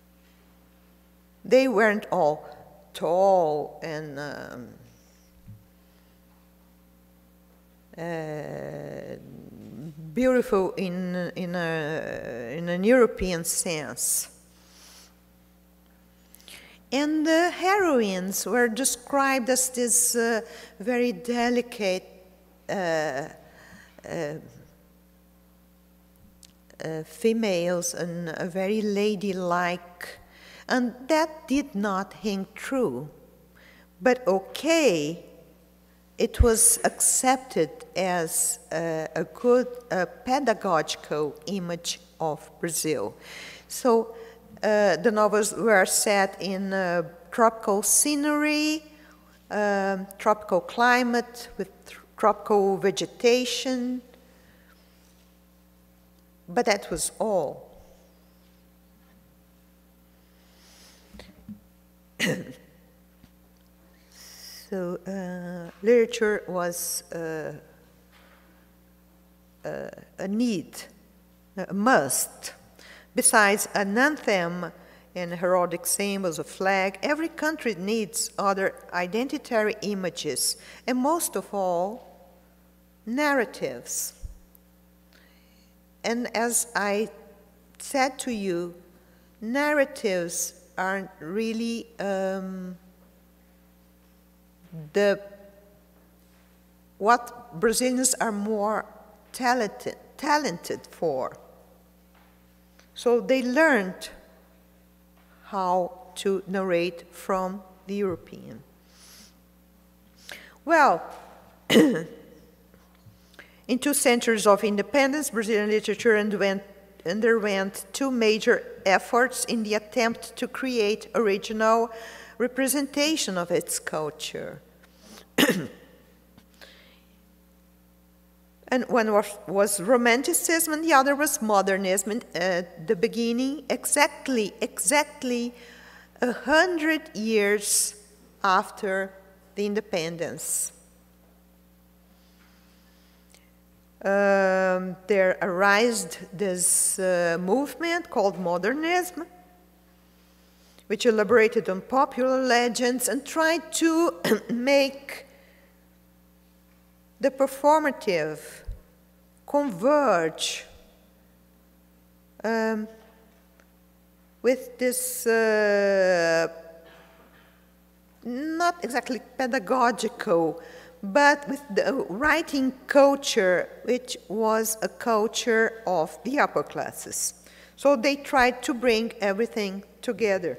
They weren't all tall and um, uh, beautiful in, in, a, in an European sense. And the heroines were described as this uh, very delicate uh, uh, uh, females and a very ladylike, and that did not hang true. But okay, it was accepted as a, a good uh, pedagogical image of Brazil. So uh, the novels were set in uh, tropical scenery, uh, tropical climate with tropical vegetation, but that was all. So uh, literature was uh, uh, a need, a must. Besides an anthem and heraldic symbols, a flag, every country needs other identitary images, and most of all, narratives. And as I said to you, narratives aren't really um, the what Brazilians are more talented talented for. So they learned how to narrate from the European. Well, in two centuries of independence, Brazilian literature underwent, underwent two major efforts in the attempt to create original representation of its culture. And one was, was Romanticism and the other was Modernism. At the beginning, exactly, exactly a hundred years after the independence. Um, there arose this uh, movement called Modernism, which elaborated on popular legends and tried to make the performative converge um, with this uh, not exactly pedagogical, but with the writing culture, which was a culture of the upper classes. So they tried to bring everything together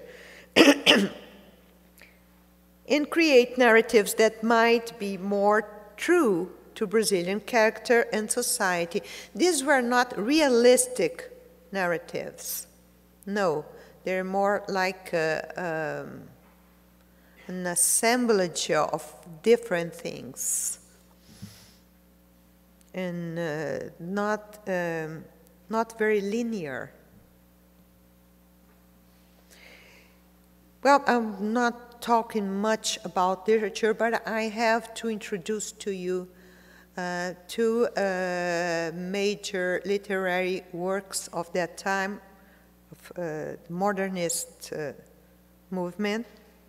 and create narratives that might be more true to Brazilian character and society. These were not realistic narratives. No, they're more like a, um, an assemblage of different things, and uh, not, um, not very linear. Well, I'm not talking much about literature, but I have to introduce to you uh, two uh, major literary works of that time, of uh, modernist uh, movement,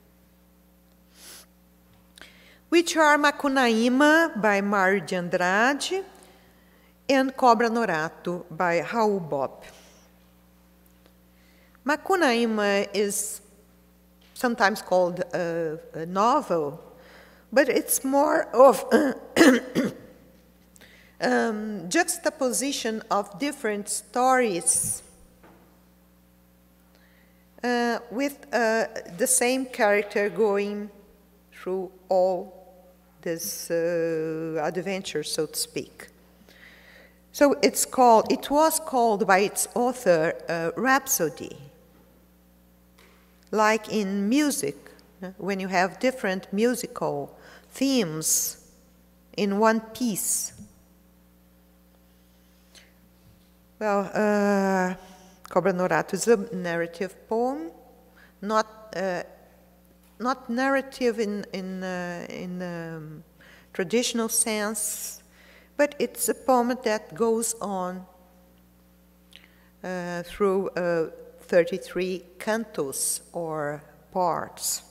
which are Macunaíma by Mário de Andrade and Cobra Norato by Raul Bopp. Macunaíma is sometimes called a, a novel, but it's more of a um, juxtaposition of different stories uh, with uh, the same character going through all this uh, adventure, so to speak. So it's called, it was called by its author uh, Rhapsody. Like in music, when you have different musical themes in one piece. Well, uh, Cobra Norato is a narrative poem, not uh, not narrative in in uh, in um, traditional sense, but it's a poem that goes on uh, through uh, thirty-three cantos or parts.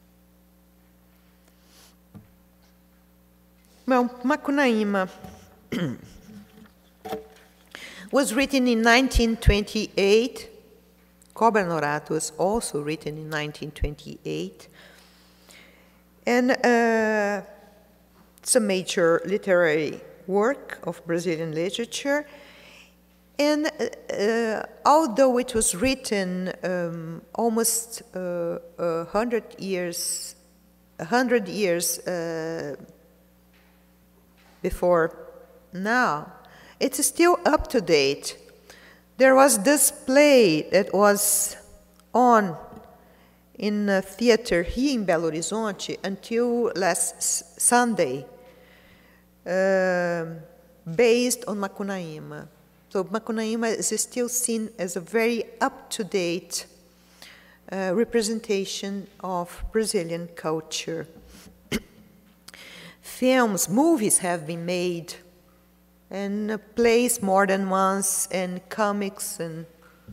Well, Macunaíma was written in nineteen twenty-eight. Cobra Norato was also written in nineteen twenty-eight. And uh, it's a major literary work of Brazilian literature. And uh, although it was written um, almost uh, a hundred years, a hundred years uh, before now, it's still up to date. There was this play that was on in a theater here in Belo Horizonte until last Sunday, uh, based on Macunaíma. So Macunaíma is still seen as a very up-to-date uh, representation of Brazilian culture. Films, movies have been made, and plays more than once, and comics, and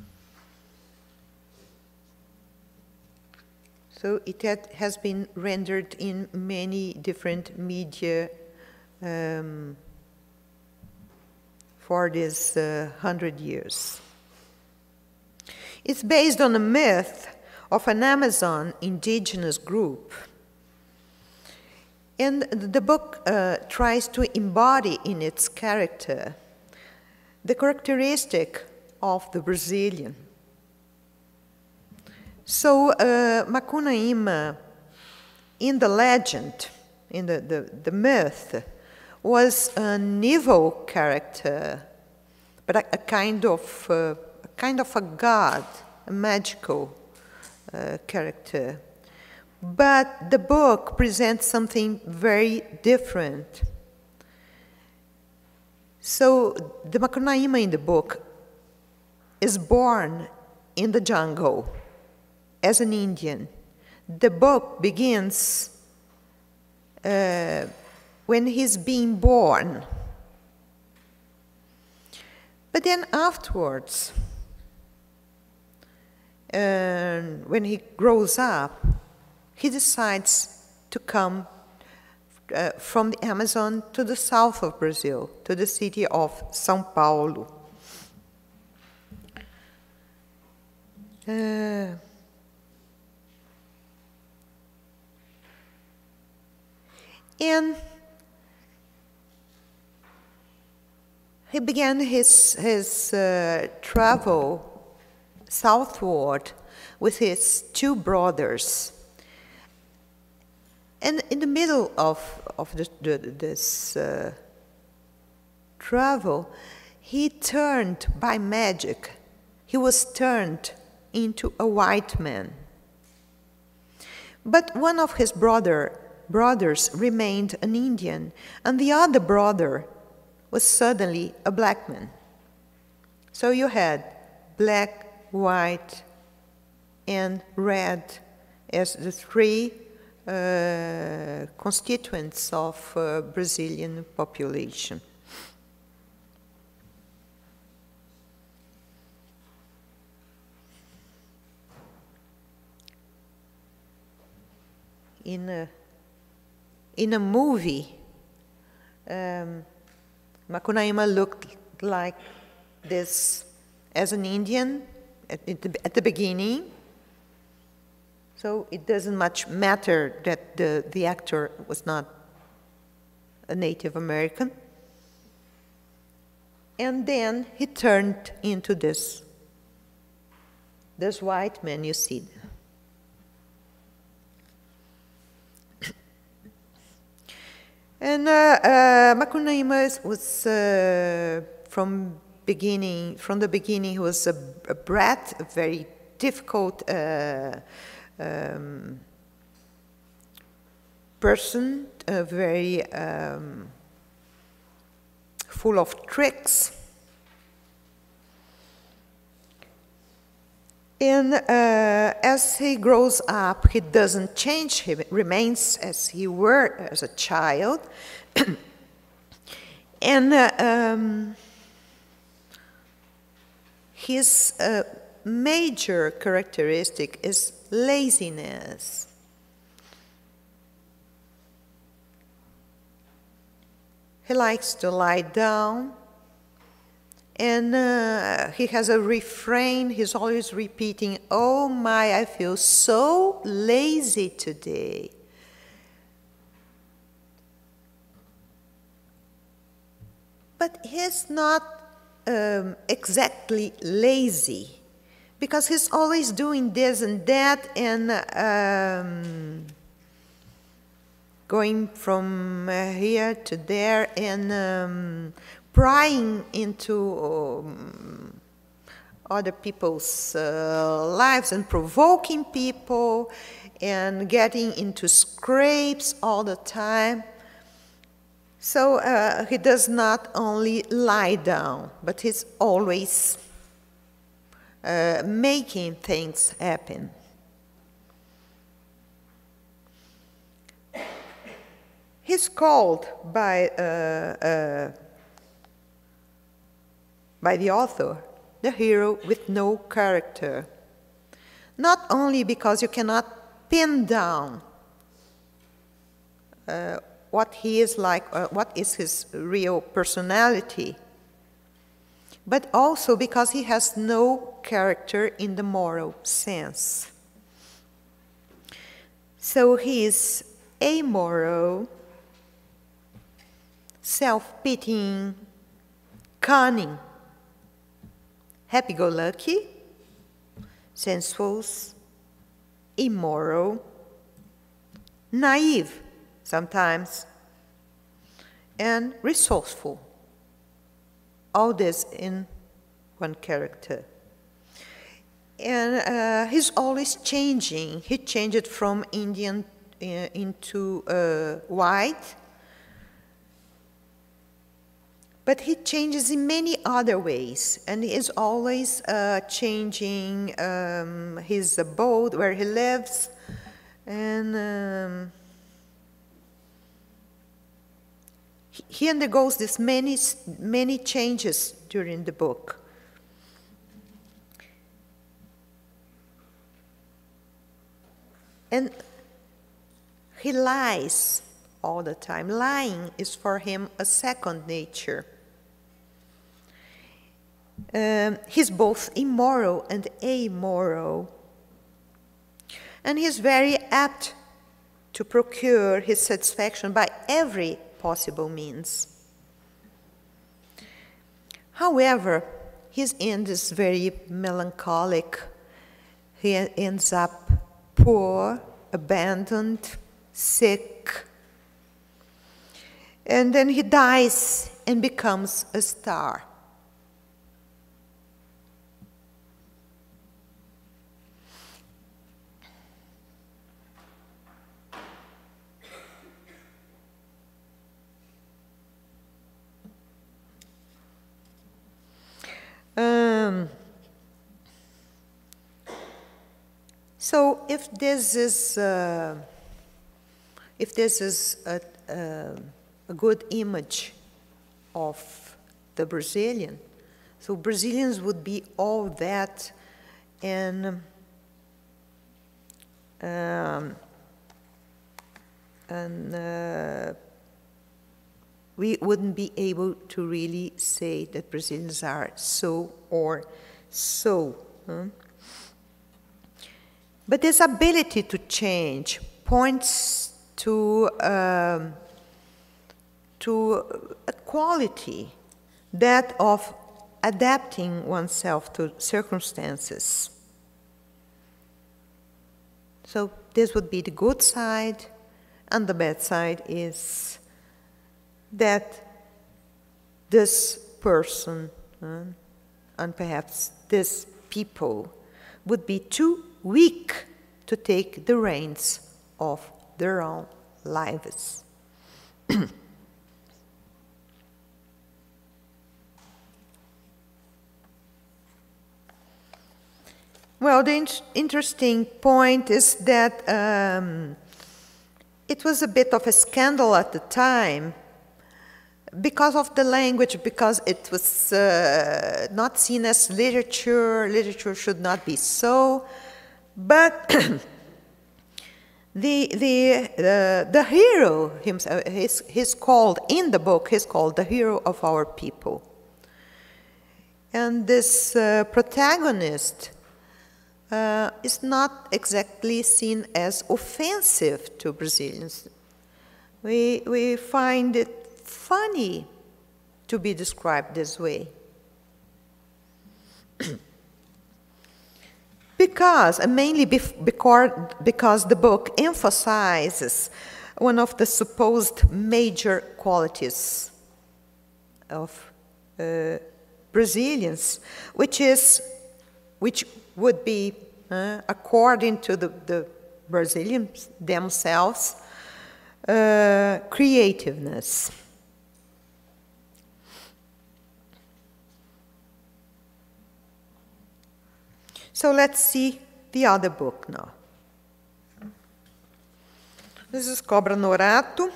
so it had, has been rendered in many different media um, for these uh, hundred years. It's based on a myth of an Amazon indigenous group. And the book uh, tries to embody in its character the characteristic of the Brazilian. So uh, Macunaíma, in the legend, in the, the, the myth, was an evil character, but a, a kind of uh, a kind of a god, a magical uh, character. But the book presents something very different. So the Macunaíma in the book is born in the jungle as an Indian. The book begins uh, when he's being born. But then afterwards, uh, when he grows up, he decides to come uh, from the Amazon to the south of Brazil, to the city of São Paulo. Uh, and he began his, his uh, travel southward with his two brothers. And in the middle of, of the, the, this uh, travel, he turned by magic. He was turned into a white man. But one of his brother, brothers remained an Indian, and the other brother was suddenly a black man. So you had black, white, and red as the three Uh, constituents of uh, Brazilian population. In a, in a movie, um, Macunaíma looked like this as an Indian at, at, the, at the beginning. So it doesn't much matter that the, the actor was not a Native American. And then he turned into this, this white man you see. And uh, uh, Macunaíma was uh, from beginning, from the beginning, he was a, a brat, a very difficult uh, um, person, uh, very um, full of tricks. And uh, as he grows up, he doesn't change, he remains as he were as a child. And uh, um, his uh, major characteristic is laziness. He likes to lie down, and uh, he has a refrain. He's always repeating, "Oh my, I feel so lazy today." But he's not um, exactly lazy, because he's always doing this and that, and um, going from uh, here to there, and um, prying into um, other people's uh, lives, and provoking people, and getting into scrapes all the time. So uh, he does not only lie down, but he's always uh, making things happen. He's called by, uh, uh, by the author the hero with no character, not only because you cannot pin down uh, what he is like, or what is his real personality, but also because he has no character in the moral sense. So he is amoral, self-pitying, cunning, happy-go-lucky, sensual, immoral, naive sometimes, and resourceful. All this in one character. And uh, he's always changing. He changed from Indian uh, into uh, white, but he changes in many other ways, and he is always uh, changing um, his abode, where he lives, and um, he undergoes this many, many changes during the book. And he lies all the time. Lying is for him a second nature. Um, he's both immoral and amoral. And he's very apt to procure his satisfaction by every possible means. However, his end is very melancholic. He ends up poor, abandoned, sick, and then he dies and becomes a star. Um, so if this is uh, if this is a, a, a good image of the Brazilian, so Brazilians would be all that, and um, and uh, we wouldn't be able to really say that Brazilians are so or so. Huh? But this ability to change points to, um, to a quality, that of adapting oneself to circumstances. So this would be the good side, and the bad side is that this person, uh, and perhaps this people, would be too weak to take the reins of their own lives. Well, the in interesting point is that um, it was a bit of a scandal at the time because of the language, because it was uh, not seen as literature. Literature should not be so. But the, the, uh, the hero himself, he's, he's called, in the book, he's called the hero of our people. And this uh, protagonist uh, is not exactly seen as offensive to Brazilians. We, we find it funny to be described this way. Because, and mainly because, because the book emphasizes one of the supposed major qualities of uh, Brazilians, which is, which would be, uh, according to the, the Brazilians themselves, uh, creativeness. So let's see the other book now. This is Cobra Norato.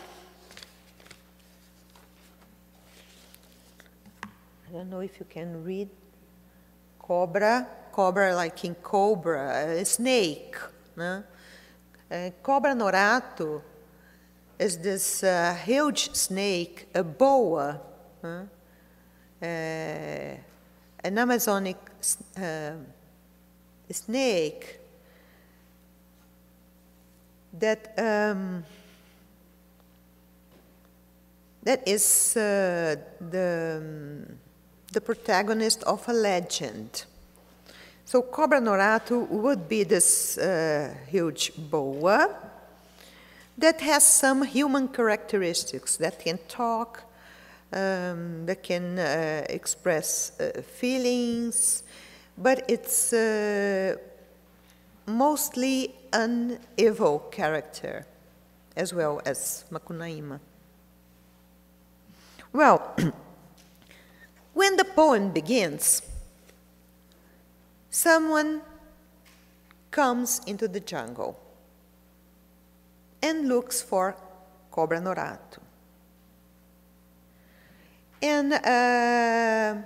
I don't know if you can read cobra, cobra like in cobra, a snake. No? Uh, Cobra Norato is this uh, huge snake, a boa, uh, uh, an Amazonic uh, snake that um, that is uh, the um, the protagonist of a legend. So Cobra Norato would be this uh, huge boa that has some human characteristics, that can talk, um, that can uh, express uh, feelings, but it's uh, mostly an evil character, as well as Macunaíma. Well, when the poem begins, someone comes into the jungle and looks for Cobra Norato. And uh,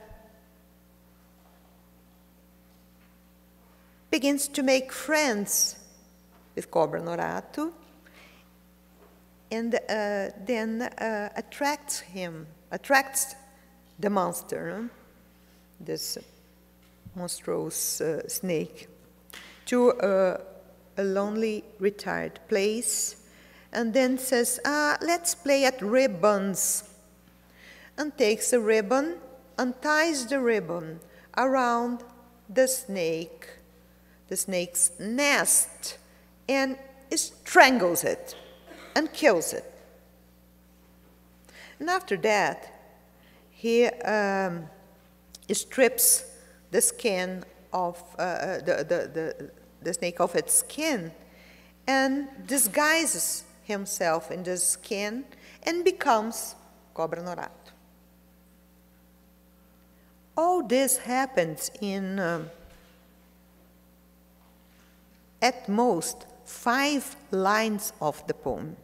begins to make friends with Cobra Norato, and uh, then uh, attracts him, attracts the monster, huh? this monstrous uh, snake, to uh, a lonely, retired place, and then says, ah, let's play at ribbons, and takes a ribbon, unties the ribbon around the snake, the snake's nest, and strangles it and kills it. And after that, he um, strips the skin of uh, the, the, the, the snake of its skin and disguises himself in the skin and becomes Cobra Norato. All this happens in um, at most five lines of the poem.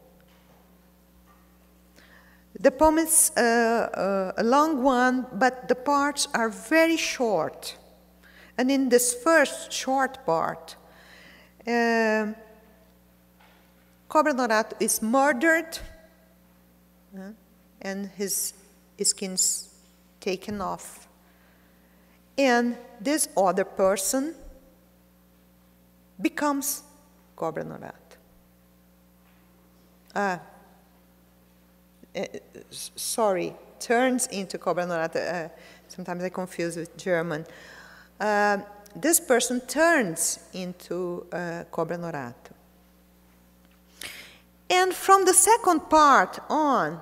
The poem is uh, uh, a long one, but the parts are very short. And in this first short part, uh, Cobra Norato is murdered, uh, and his, his skin's taken off. And this other person becomes Cobra Norato. Uh, uh, sorry, turns into Cobra Norato. Uh, sometimes I confuse with German. Uh, this person turns into uh, Cobra Norato. And from the second part on,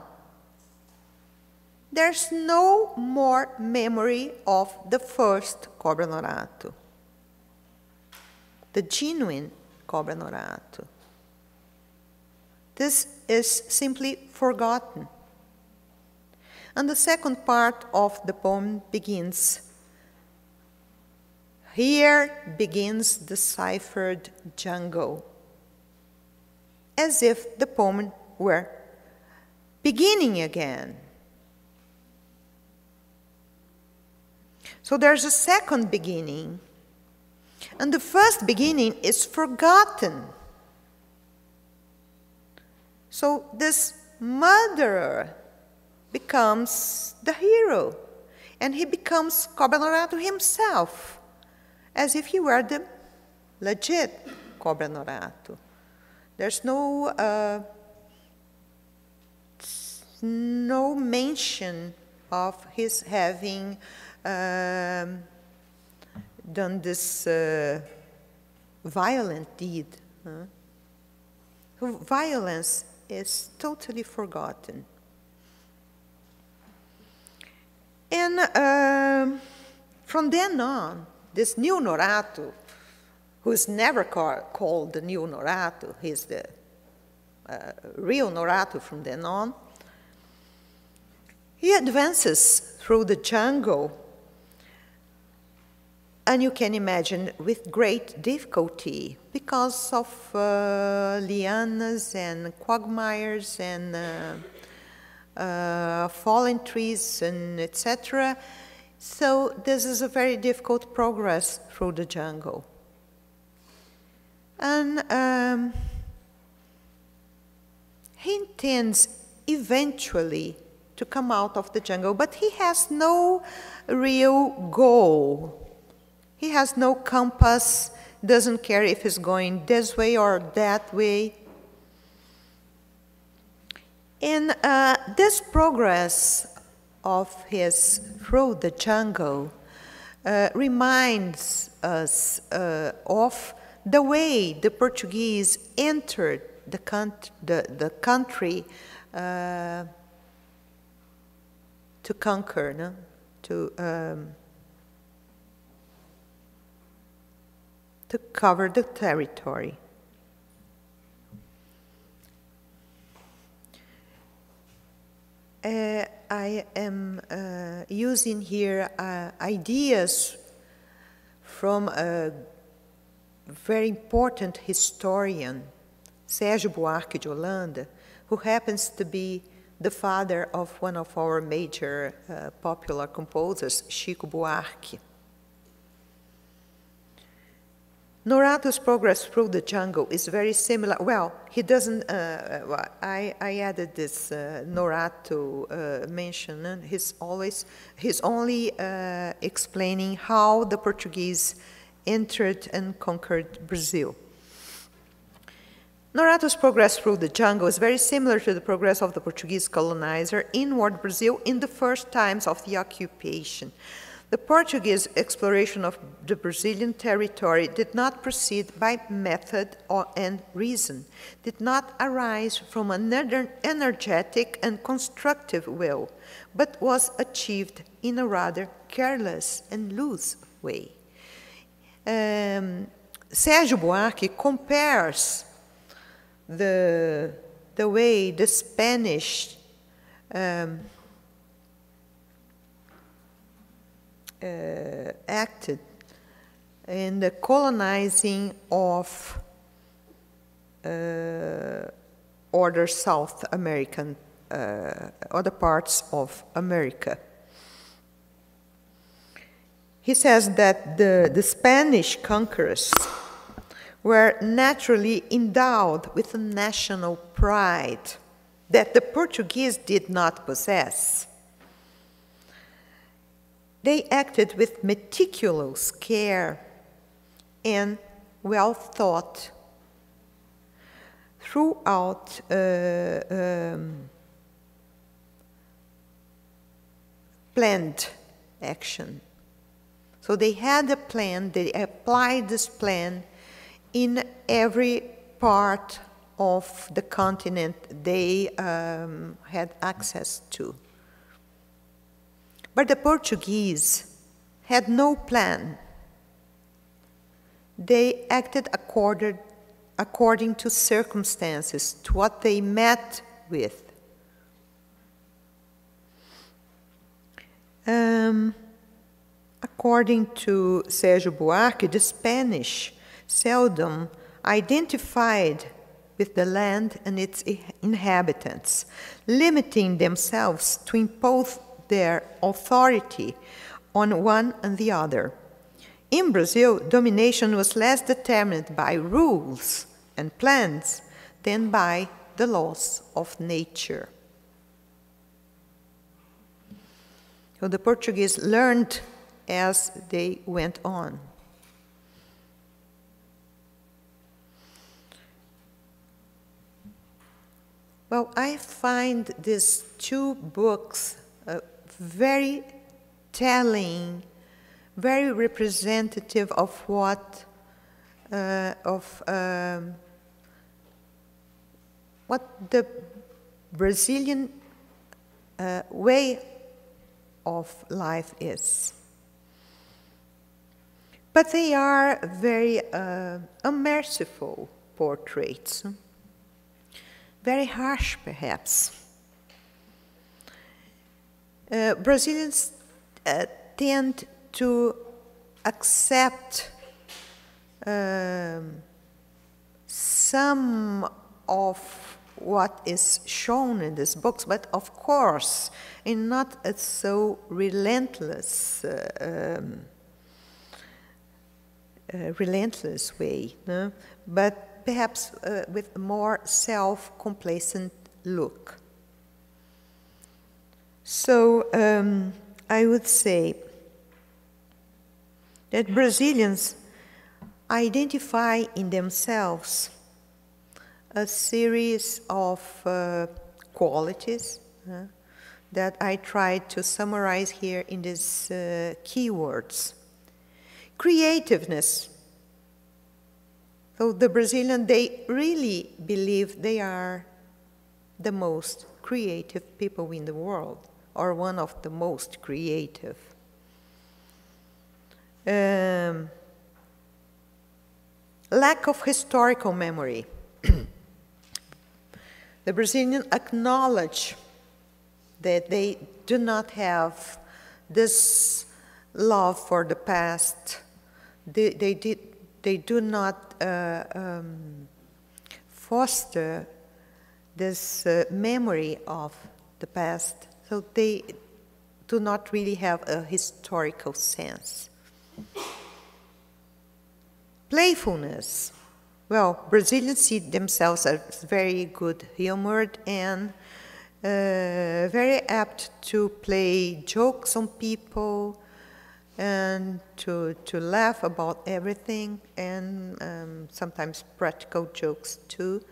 there's no more memory of the first Cobra Norato, the genuine Cobra Norato. This is simply forgotten. And the second part of the poem begins Here begins the ciphered jungle, as if the poem were beginning again. So there's a second beginning, and the first beginning is forgotten. So this murderer becomes the hero, and he becomes Cobra Norato himself, as if he were the legit Cobra Norato. There's no, uh, no mention of his having um, done this uh, violent deed. Huh? Violence is totally forgotten. And um, from then on, this new Norato, who's never ca called the new Norato, he's the uh, real Norato from then on, he advances through the jungle, and you can imagine with great difficulty because of uh, lianas and quagmires and uh, uh, fallen trees and et cetera. So this is a very difficult progress through the jungle. And um, he intends eventually to come out of the jungle, but he has no real goal. He has no compass, doesn't care if he's going this way or that way. And uh, this progress of his through the jungle uh, reminds us uh, of the way the Portuguese entered the, the, the country uh, to conquer, no? to, um, to cover the territory. Uh, I am uh, using here uh, ideas from a very important historian, Sérgio Buarque de Holanda, who happens to be the father of one of our major uh, popular composers, Chico Buarque. Norato's progress through the jungle is very similar. Well, he doesn't, uh, I, I added this uh, Norato uh, mention, and he's always, he's only uh, explaining how the Portuguese entered and conquered Brazil. Norato's progress through the jungle is very similar to the progress of the Portuguese colonizer inward Brazil in the first times of the occupation. The Portuguese exploration of the Brazilian territory did not proceed by method or, and reason, did not arise from an energetic and constructive will, but was achieved in a rather careless and loose way. Um, Sérgio Buarque compares the, the way the Spanish um, Uh, acted in the colonizing of uh, other South American, uh, other parts of America. He says that the, the Spanish conquerors were naturally endowed with a national pride that the Portuguese did not possess. They acted with meticulous care and well thought throughout uh, um, planned action. So they had a plan, they applied this plan in every part of the continent they um, had access to. But the Portuguese had no plan. They acted accorded, according to circumstances, to what they met with. Um, According to Sérgio Buarque, the Spanish seldom identified with the land and its inhabitants, limiting themselves to impose their authority on one and the other. In Brazil, domination was less determined by rules and plans than by the laws of nature. So the Portuguese learned as they went on. Well, I find these two books uh, very telling, very representative of what, uh, of um, what the Brazilian uh, way of life is. But they are very uh, unmerciful portraits, very harsh perhaps. Uh, Brazilians uh, tend to accept um, some of what is shown in these books, but of course in not a so relentless uh, um, uh, relentless way, no? But perhaps uh, with a more self-complacent look. So um, I would say that Brazilians identify in themselves a series of uh, qualities uh, that I tried to summarize here in these uh, keywords. Creativeness. So the Brazilian, they really believe they are the most creative people in the world, or one of the most creative. Um, lack of historical memory. The Brazilians acknowledge that they do not have this love for the past. They, they, did, they do not uh, um, foster this uh, memory of the past, so they do not really have a historical sense. Playfulness. Well, Brazilians see themselves as very good-humored and uh, very apt to play jokes on people and to, to laugh about everything, and um, sometimes practical jokes too.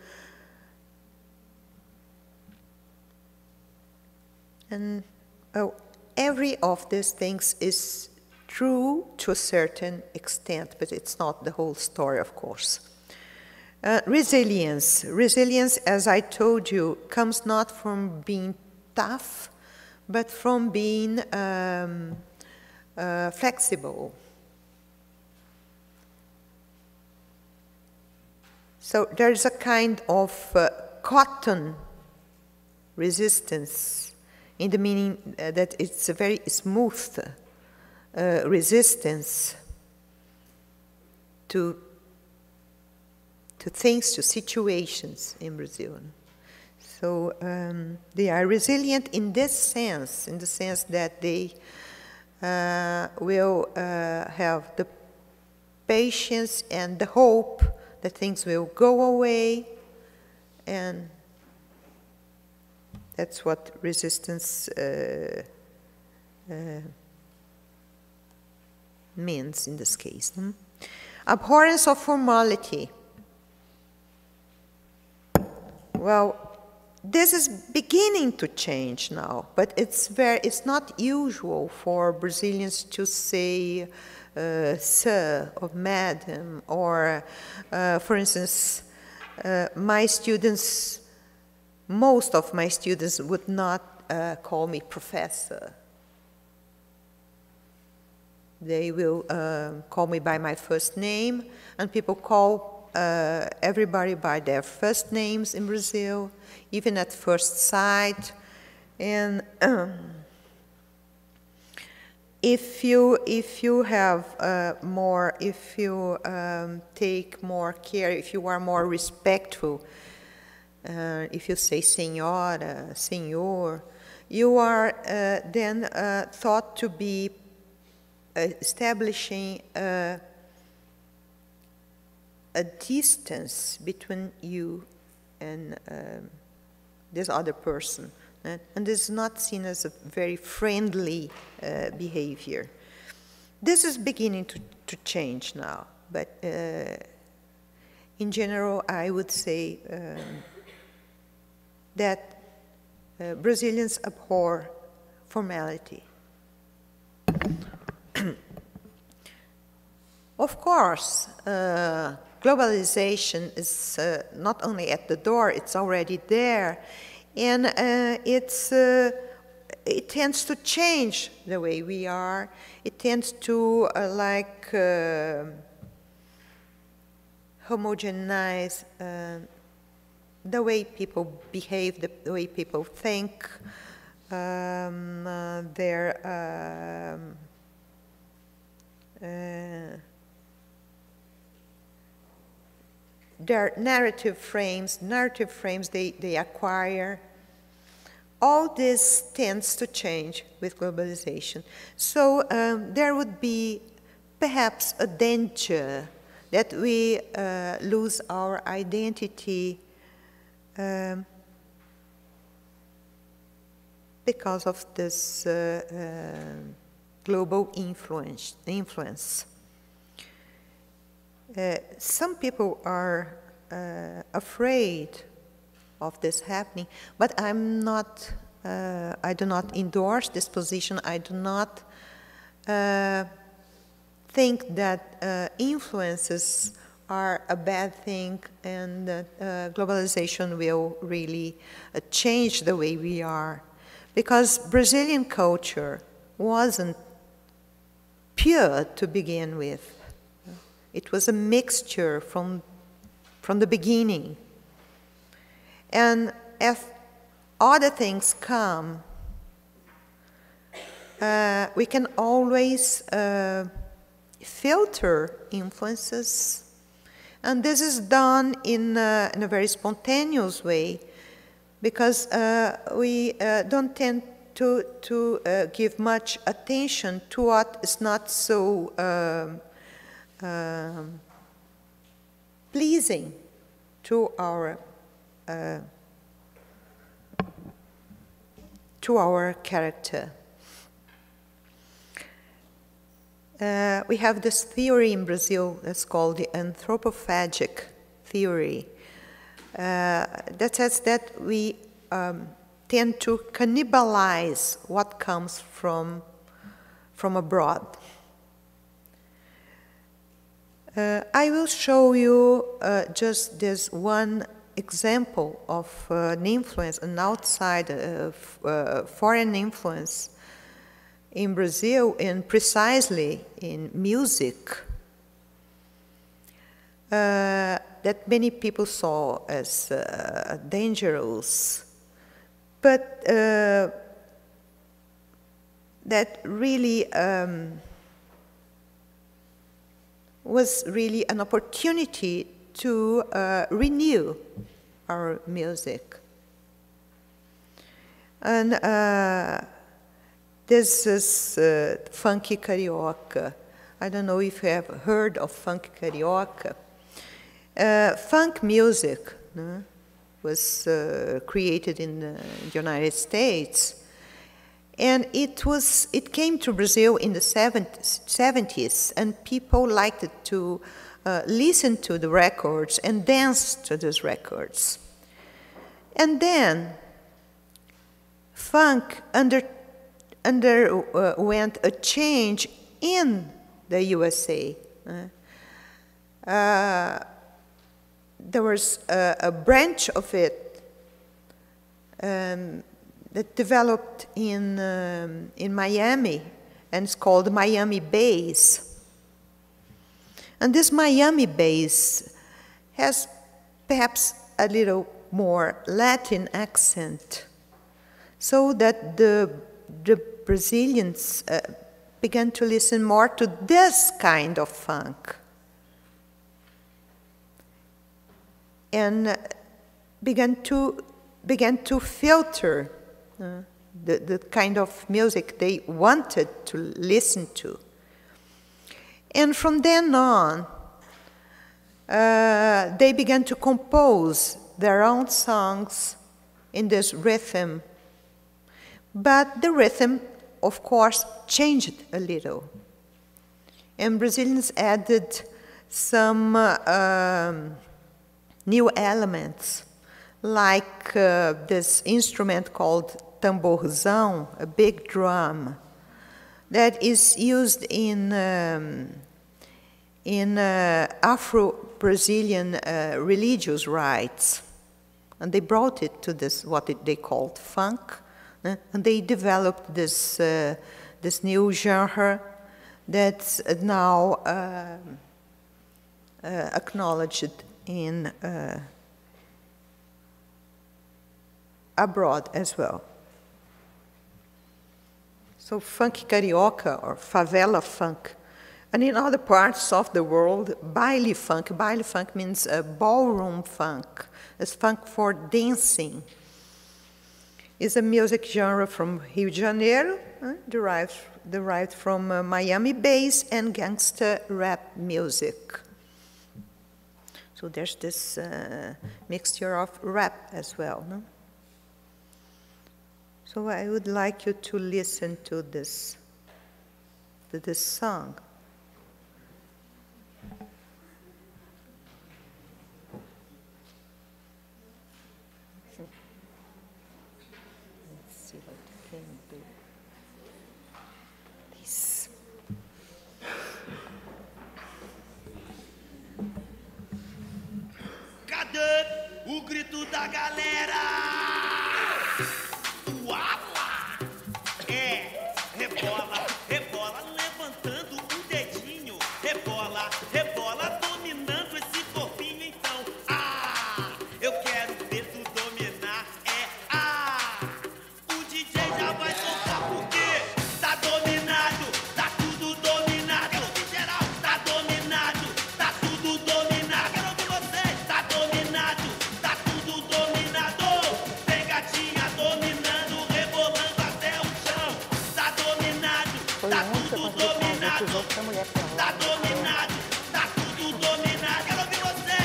And oh, every of these things is true to a certain extent, but it's not the whole story, of course. Uh, resilience. Resilience, as I told you, comes not from being tough, but from being um, uh, flexible. So there's a kind of uh, cotton resistance, in the meaning uh, that it's a very smooth uh, resistance to to things, to situations in Brazil. So um, they are resilient in this sense, in the sense that they uh, will uh, have the patience and the hope that things will go away, and that's what resistance uh, uh, means in this case. Hmm? Abhorrence of formality. Well, this is beginning to change now, but it's very, it's not usual for Brazilians to say uh, sir or madam, or uh, for instance, uh, my students, most of my students would not uh, call me professor. They will uh, call me by my first name, and people call Uh, everybody by their first names in Brazil, even at first sight. And um, if you if you have uh, more, if you um, take more care, if you are more respectful, uh, if you say senhora, senhor, you are uh, then uh, thought to be uh, establishing uh, a distance between you and um, this other person. Uh, and this is not seen as a very friendly uh, behavior. This is beginning to, to change now, but uh, in general, I would say um, that uh, Brazilians abhor formality. Of course, uh, globalization is uh, not only at the door, it's already there. And uh, it's, uh, it tends to change the way we are. It tends to uh, like uh, homogenize uh, the way people behave, the, the way people think, um, uh, their um, uh, their narrative frames, narrative frames they, they acquire. All this tends to change with globalization. So um, there would be perhaps a danger that we uh, lose our identity um, because of this uh, uh, global influence. influence. Uh, some people are uh, afraid of this happening, but I'm not, uh, I do not endorse this position. I do not uh, think that uh, influences are a bad thing and that uh, globalization will really uh, change the way we are. Because Brazilian culture wasn't pure to begin with. It was a mixture from, from the beginning. And as other things come, uh, we can always uh, filter influences. And this is done in, uh, in a very spontaneous way, because uh, we uh, don't tend to, to uh, give much attention to what is not so um, Um, pleasing to our uh, to our character. Uh, we have this theory in Brazil that's called the anthropophagic theory, uh, that says that we um, tend to cannibalize what comes from from abroad. Uh, I will show you uh, just this one example of uh, an influence, an outside uh, uh, foreign influence in Brazil, and precisely in music, uh, that many people saw as uh, dangerous, but uh, that really um, was really an opportunity to uh, renew our music. And uh, this is uh, funky carioca. I don't know if you have heard of funky carioca. Uh, funk music no, was uh, created in the United States. And it was, it came to Brazil in the seventies, and people liked to uh, listen to the records and dance to those records. And then funk under, underwent a change in the U S A. Uh, uh, there was a, a branch of it um, that developed in, um, in Miami, and it's called Miami bass. And this Miami bass has perhaps a little more Latin accent, so that the, the Brazilians uh, began to listen more to this kind of funk. And began to, began to filter uh, the, the kind of music they wanted to listen to. And from then on, uh, they began to compose their own songs in this rhythm. But the rhythm, of course, changed a little. And Brazilians added some uh, um, new elements, like uh, this instrument called tamborzão, a big drum, that is used in, um, in uh, Afro-Brazilian uh, religious rites. And they brought it to this, what it, they called funk, uh, and they developed this, uh, this new genre that's now uh, uh, acknowledged in uh, abroad as well. So funk carioca or favela funk, and in other parts of the world, baile funk. Baile funk means uh, ballroom funk. It's funk for dancing. It's a music genre from Rio de Janeiro, uh, derived, derived from uh, Miami bass and gangsta rap music. So there's this uh, mixture of rap as well. No? So I would like you to listen to this, to this song. Let's see what you can do. This. Cadê o grito da galera? É, rebola, rebola, levantando o dedinho. Rebola, rebola, dominando esse corpinho. Então, ah, eu quero ver tu dominar. É, ah, o D J já vai tocar porque tá dominado, tá tudo dominado. Quero ouvir geral, tá dominado, tá tudo dominado. Quero ouvir você, tá dominado, tá tudo dominado. Tem gatinha dominando, rebolando até o chão. Tá dominado, tá tudo dominado. Tá dominado, tá tudo dominado. Quero ouvir você.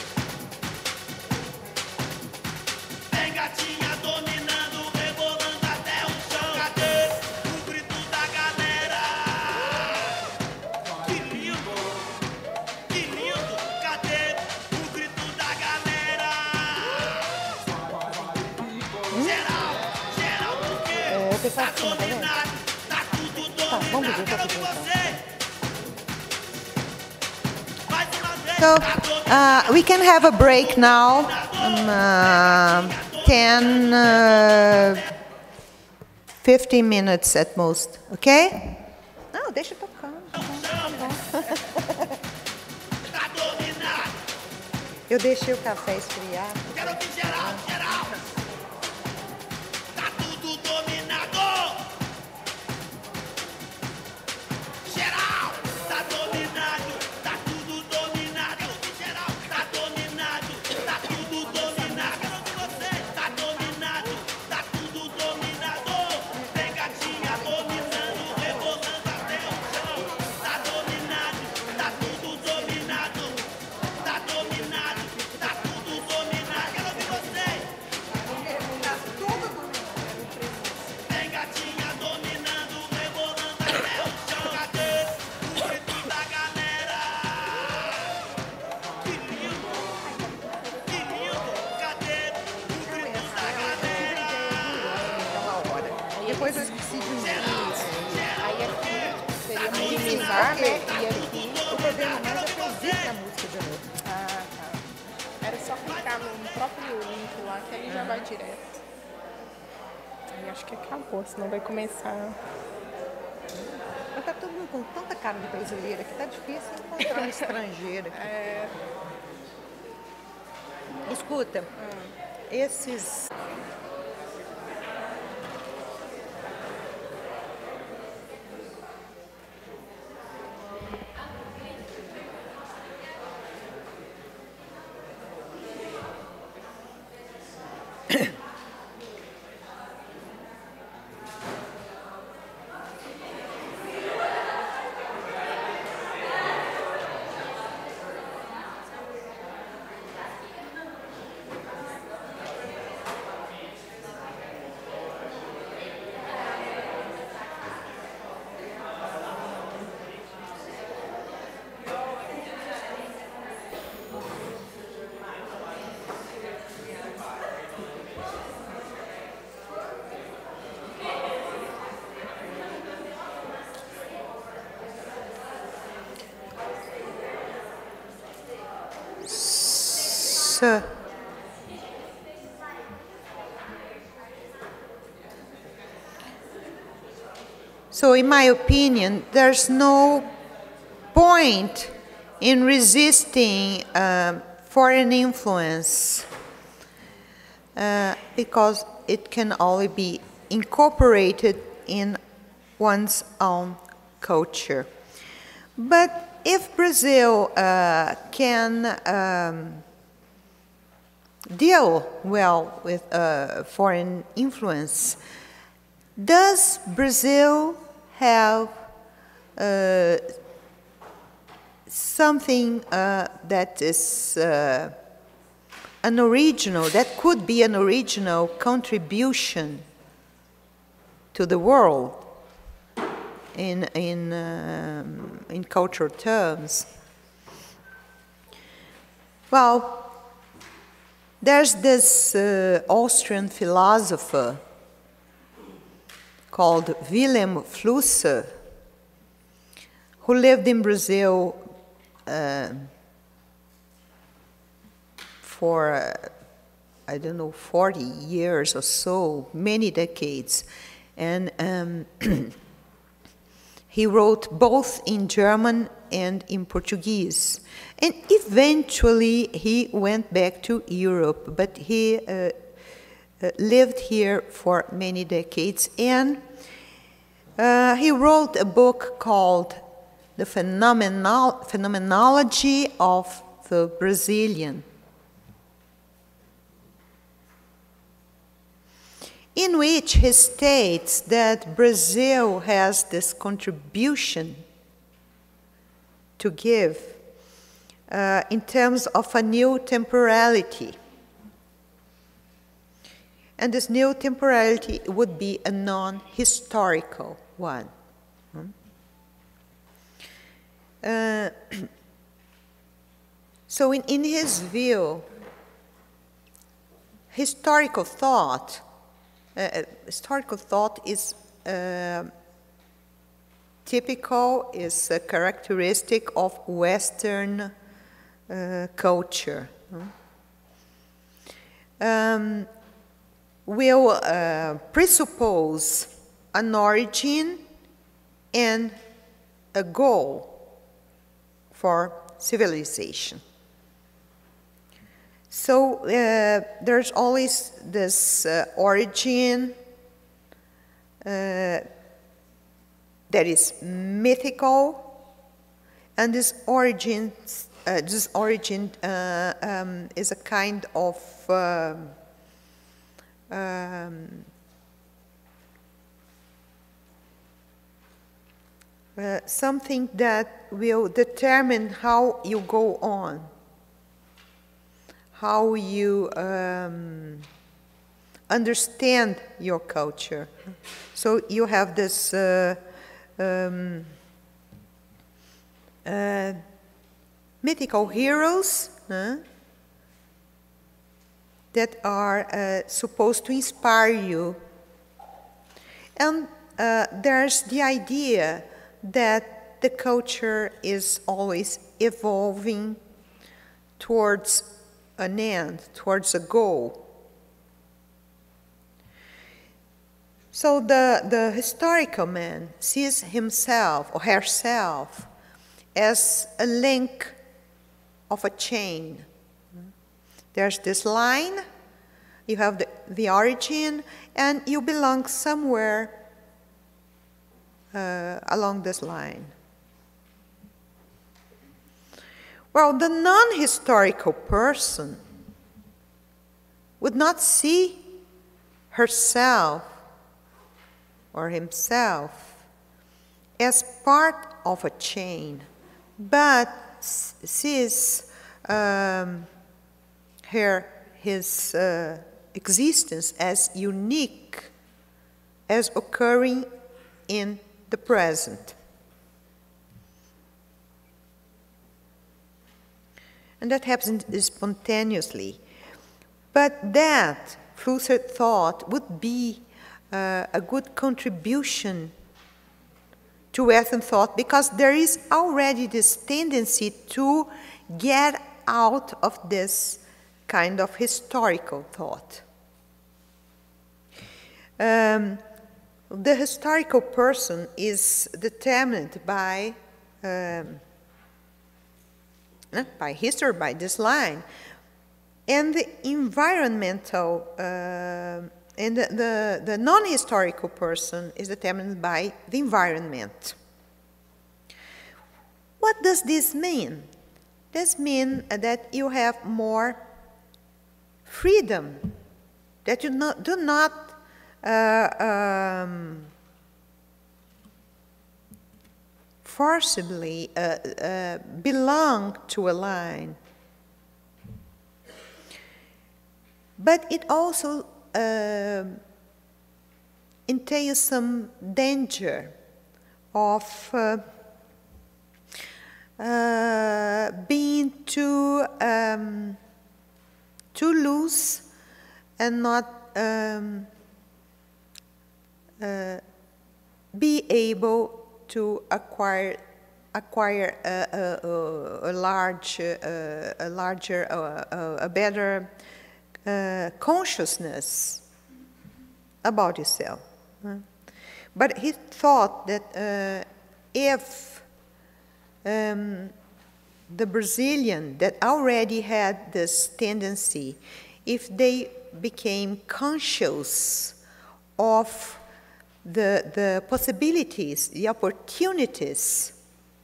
Tem gatinha dominando, rebolando até o chão. Cadê o grito da galera? Que lindo, que lindo. Cadê o grito da galera? Geral, geral, porque tá dominado, tá tudo dominado. Quero ouvir você. Mais uma vez, So tá dominado. uh, we can have a break now, um, uh, ten, uh, fifteen minutes at most, okay? Não, deixa tocando. Tá dominado. Eu deixei o café esfriar. Quero ouvir geral, geral. Tá tudo dominado. Geral, tá dominado. Tá tudo dominado. Quero ouvir geral. Tá dominado. Tá tudo dominado. Quero ouvir você. Tá dominado. Tá tudo dominado. Tem gatinha dominando, rebolando até o chão. Tá dominado. Tá tudo dominado. Tá dominado. Tá tudo dominado. Quero ouvir você. Tem gatinha dominando, rebolando até o chão. Cadê o grito da galera? Que lindo, que lindo. Cadê o grito da galera? Uma hora. Depois eu esqueci de mim. Aí aqui seria minimizar, né? E aqui. O problema mais é que eu vi a música de novo. Ah, tá. Era só clicar no próprio link lá que ele já vai direto. Aí acho que acabou, senão vai começar. Mas tá todo mundo com tanta cara de brasileira que tá difícil encontrar um estrangeiro aqui. É, Escuta, esses... there's a so in my opinion, there's no point in resisting um, foreign influence uh, because it can only be incorporated in one's own culture. But if Brazil uh, can um, deal well with uh, foreign influence, does Brazil have uh, something uh, that is uh, an original, that could be an original contribution to the world in, in, um, in cultural terms? Well, there's this uh, Austrian philosopher called Wilhelm Flusser, who lived in Brazil uh, for, uh, I don't know, forty years or so, many decades. And um, he wrote both in German and in Portuguese. And eventually he went back to Europe, but he uh, Uh, lived here for many decades, and uh, he wrote a book called The Phenomenal Phenomenology of the Brazilian, in which he states that Brazil has this contribution to give uh, in terms of a new temporality. And this new temporality would be a non-historical one. Uh, so in, in his view, historical thought, uh, historical thought is uh, typical, is a characteristic of Western uh, culture. Um, will uh, presuppose an origin and a goal for civilization. So uh, there's always this uh, origin uh, that is mythical, and this origin, uh, this origin uh, um, is a kind of uh, Um, uh, something that will determine how you go on, how you um, understand your culture. So you have this uh, um, uh, mythical heroes, huh? that are uh, supposed to inspire you. And uh, there's the idea that the culture is always evolving towards an end, towards a goal. So the, the historical man sees himself or herself as a link of a chain. There's this line, you have the, the origin, and you belong somewhere uh, along this line. Well, the non-historical person would not see herself or himself as part of a chain, but sees um, her, his uh, existence as unique, as occurring in the present. And that happens spontaneously. But that, Flusser thought, would be uh, a good contribution to Western thought, because there is already this tendency to get out of this kind of historical thought. Um, the historical person is determined by, um, by history, by this line, and the environmental, uh, and the, the, the non-historical person is determined by the environment. What does this mean? This means that you have more freedom, that you not, do not uh, um, forcibly uh, uh, belong to a line. But it also uh, entails some danger of uh, uh, being too, um, too loose and not um, uh, be able to acquire acquire a, a, a large, a, a larger, a, a better uh, consciousness about yourself. But he thought that uh, if um, the Brazilian that already had this tendency, if they became conscious of the, the possibilities, the opportunities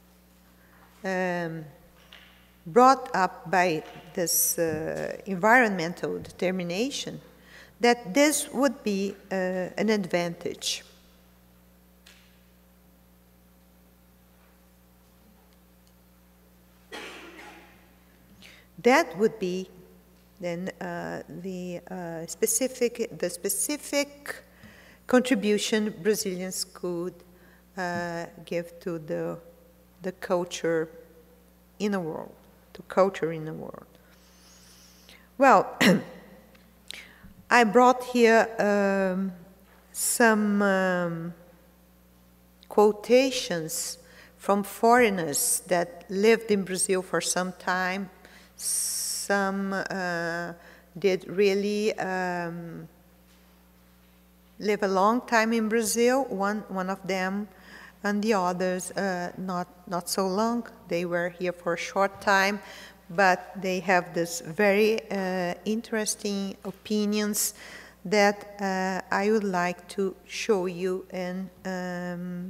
um, brought up by this uh, environmental determination, that this would be uh, an advantage. That would be then uh, the uh, specific, the specific contribution Brazilians could uh, give to the, the culture in the world, to culture in the world. Well, I brought here um, some um, quotations from foreigners that lived in Brazil for some time. Some uh, did really um, live a long time in Brazil, one, one of them, and the others uh, not, not so long. They were here for a short time, but they have this very uh, interesting opinions that uh, I would like to show you and um,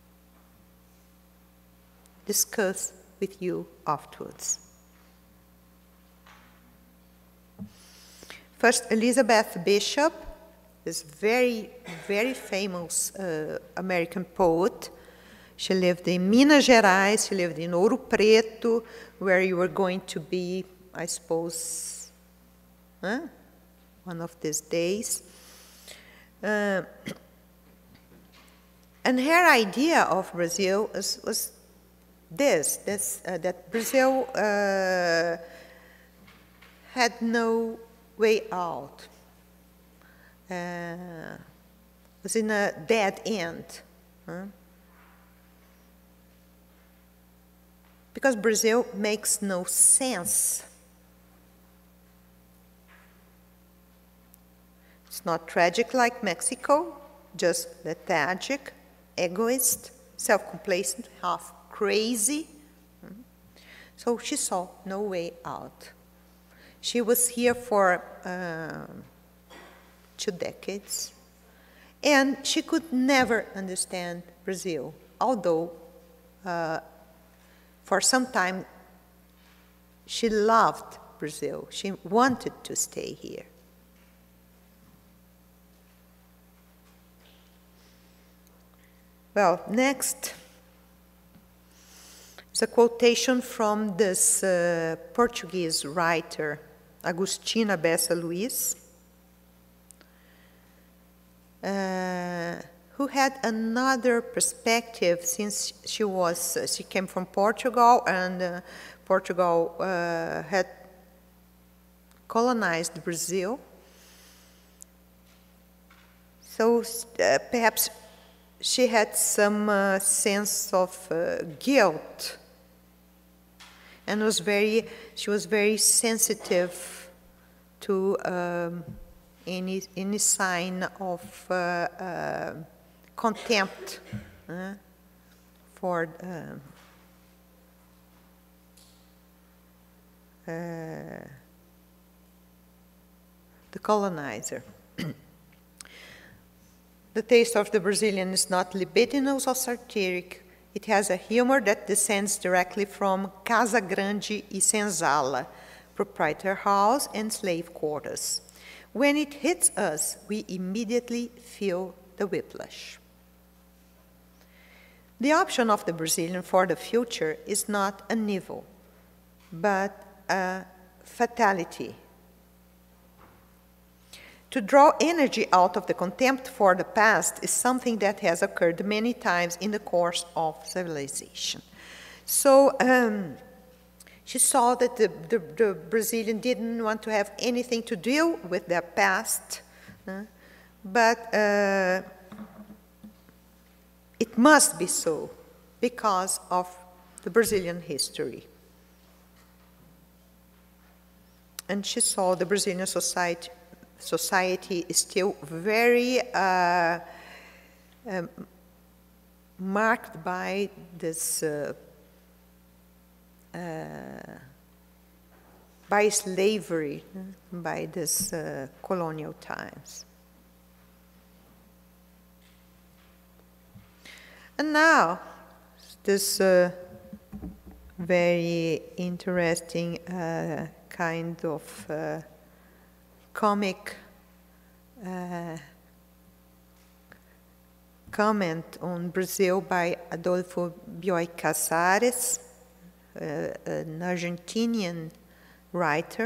discuss with you afterwards. First, Elizabeth Bishop, this very, very famous uh, American poet. She lived in Minas Gerais, she lived in Ouro Preto, where you were going to be, I suppose, huh? one of these days. Uh, and her idea of Brazil was, was this, this uh, that Brazil uh, had no way out, uh, was in a dead end. Huh? Because Brazil makes no sense. It's not tragic like Mexico, just lethargic, egoist, self-complacent, half crazy. So she saw no way out. She was here for uh, two decades, and she could never understand Brazil, although uh, for some time she loved Brazil. She wanted to stay here. Well, next is a quotation from this uh, Portuguese writer, Agostina Bessa Luiz, uh, who had another perspective since she was, uh, she came from Portugal, and uh, Portugal uh, had colonized Brazil. So uh, perhaps she had some uh, sense of uh, guilt, and was very, she was very sensitive to um, any, any sign of uh, uh, contempt uh, for uh, uh, the colonizer. The taste of the Brazilian is not libidinous or satiric. It has a humor that descends directly from Casa Grande e Senzala, proprietor house and slave quarters. When it hits us, we immediately feel the whiplash. The option of the Brazilian for the future is not an evil, but a fatality. To draw energy out of the contempt for the past is something that has occurred many times in the course of civilization. So um, she saw that the, the, the Brazilian didn't want to have anything to do with their past, uh, but uh, it must be so because of the Brazilian history. And she saw the Brazilian society Society is still very uh, um, marked by this, uh, uh, by slavery, by this uh, colonial times. And now, this uh, very interesting uh, kind of uh, comic uh, comment on Brazil by Adolfo Bioy Casares, uh, an Argentinian writer,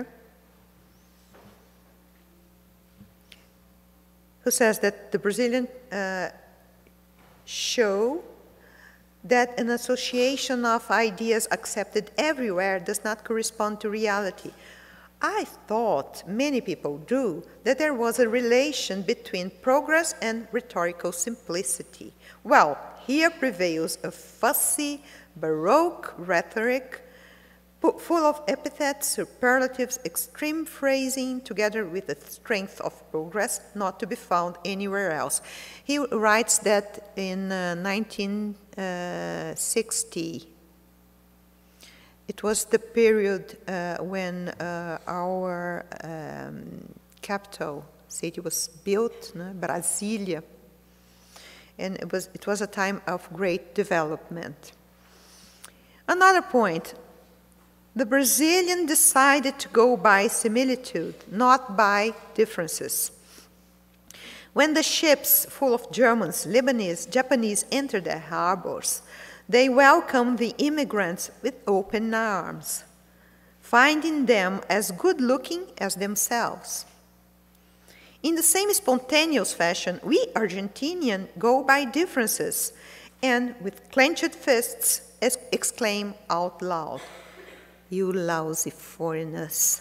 who says that the Brazilian uh, show that an association of ideas accepted everywhere does not correspond to reality. I thought, many people do, that there was a relation between progress and rhetorical simplicity. Well, here prevails a fussy, baroque rhetoric, full of epithets, superlatives, extreme phrasing, together with the strength of progress, not to be found anywhere else. He writes that in uh, nineteen sixty, it was the period uh, when uh, our um, capital city was built, no? Brasília, and it was, it was a time of great development. Another point, the Brazilian decided to go by similitude, not by differences. When the ships full of Germans, Lebanese, Japanese entered their harbors, they welcomed the immigrants with open arms, finding them as good-looking as themselves. In the same spontaneous fashion, we Argentinians go by differences and with clenched fists exclaim out loud, "You lousy foreigners."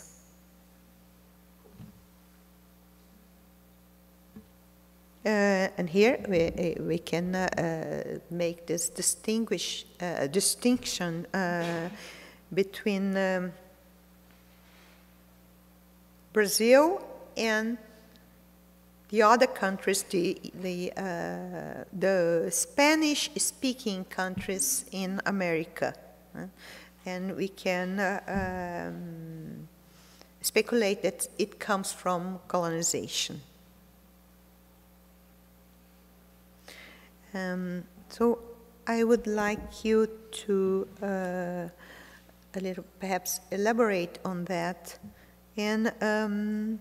Uh, and here we, we can uh, make this distinguish, uh, distinction uh, between um, Brazil and the other countries, the, the, uh, the Spanish-speaking countries in America. Uh, and we can uh, um, speculate that it comes from colonization. Um, so I would like you to uh, a little perhaps elaborate on that and um,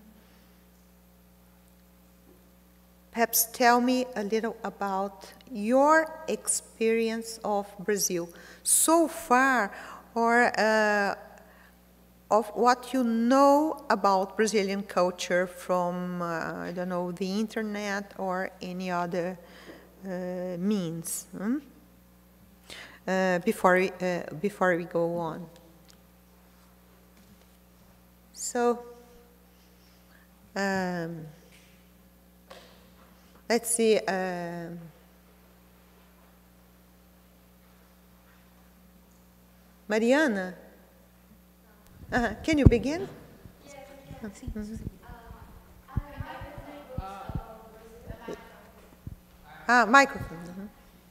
perhaps tell me a little about your experience of Brazil so far, or uh, of what you know about Brazilian culture from, uh, I don't know, the internet or any other Uh, means hmm? uh, before we, uh, before we go on. So um, let's see. Uh, Mariana, uh, can you begin? Yes, I can. Ah, microphone. Mm-hmm.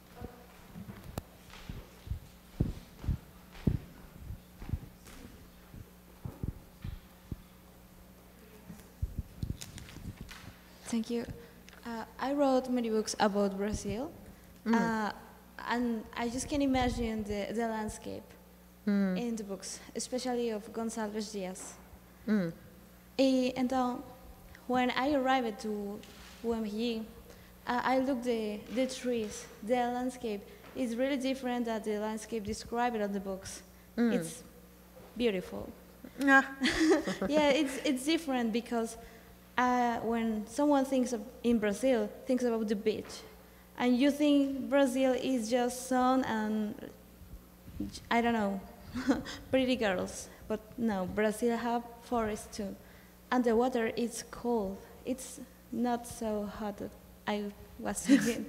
Thank you. Uh, I wrote many books about Brazil, mm. uh, and I just can imagine the, the landscape mm. in the books, especially of Gonçalves Dias. Mm. E, então, when I arrived to U F M G, uh, I looked the the trees, the landscape is really different than the landscape described in the books. Mm. It's beautiful. Yeah, yeah, it's it's different because. Uh, when someone thinks of, in Brazil, thinks about the beach, and you think Brazil is just sun and, I don't know, pretty girls, but no, Brazil have forests too, and the water is cold. It's not so hot as I was thinking.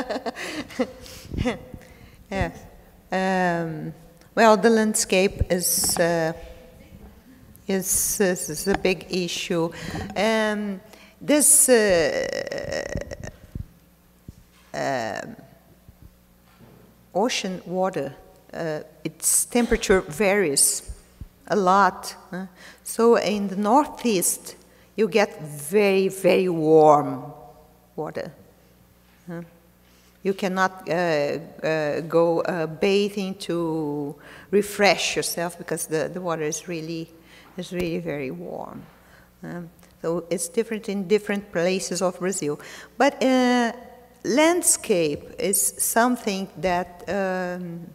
Yes. Um, well, the landscape is. Uh, Is, is, is a big issue. Um, this uh, uh, ocean water, uh, its temperature varies a lot. Huh? So in the northeast, you get very, very warm water. Huh? You cannot uh, uh, go uh, bathing to refresh yourself because the, the water is really It's really very warm. Um, so it's different in different places of Brazil. But uh, landscape is something that um,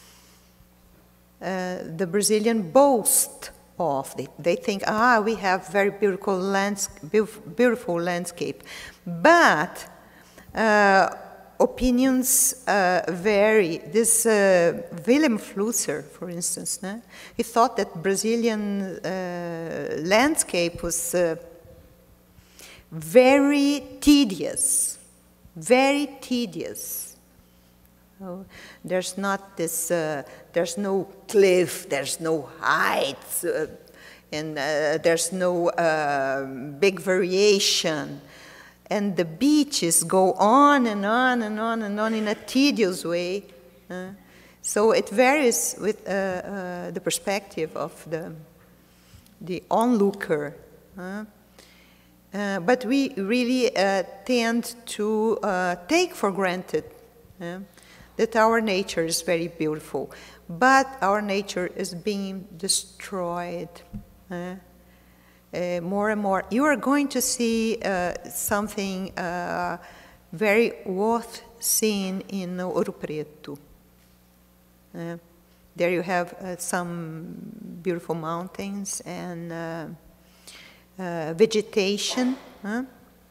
uh, the Brazilian boast of. They, they think, ah, we have very beautiful, lands beautiful landscape. But uh, opinions uh, vary. This uh, Willem Flusser, for instance, né? He thought that Brazilian uh, landscape was uh, very tedious, very tedious. So there's not this, uh, there's no cliff, there's no heights, uh, and uh, there's no uh, big variation. And the beaches go on and on and on and on in a tedious way. Uh, so it varies with uh, uh, the perspective of the, the onlooker. Uh, uh, but we really uh, tend to uh, take for granted uh, that our nature is very beautiful. But our nature is being destroyed. Uh, Uh, more and more. You are going to see uh, something uh, very worth seeing in Ouro Preto. Uh, there you have uh, some beautiful mountains and uh, uh, vegetation. Huh?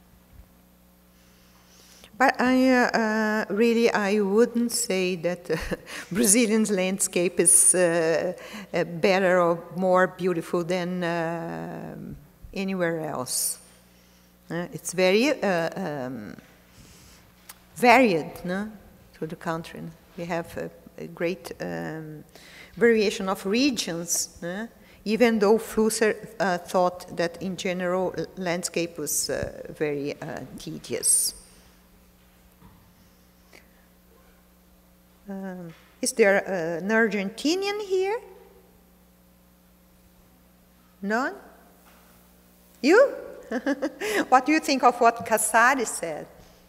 But I uh, uh, really, I wouldn't say that uh, Brazilian landscape is uh, uh, better or more beautiful than uh, anywhere else. Uh, it's very uh, um, varied, no? To the country. We have a, a great um, variation of regions, no? Even though Flusser uh, thought that in general landscape was uh, very uh, tedious. Um, is there uh, an Argentinian here? None? You? What do you think of what Casares said?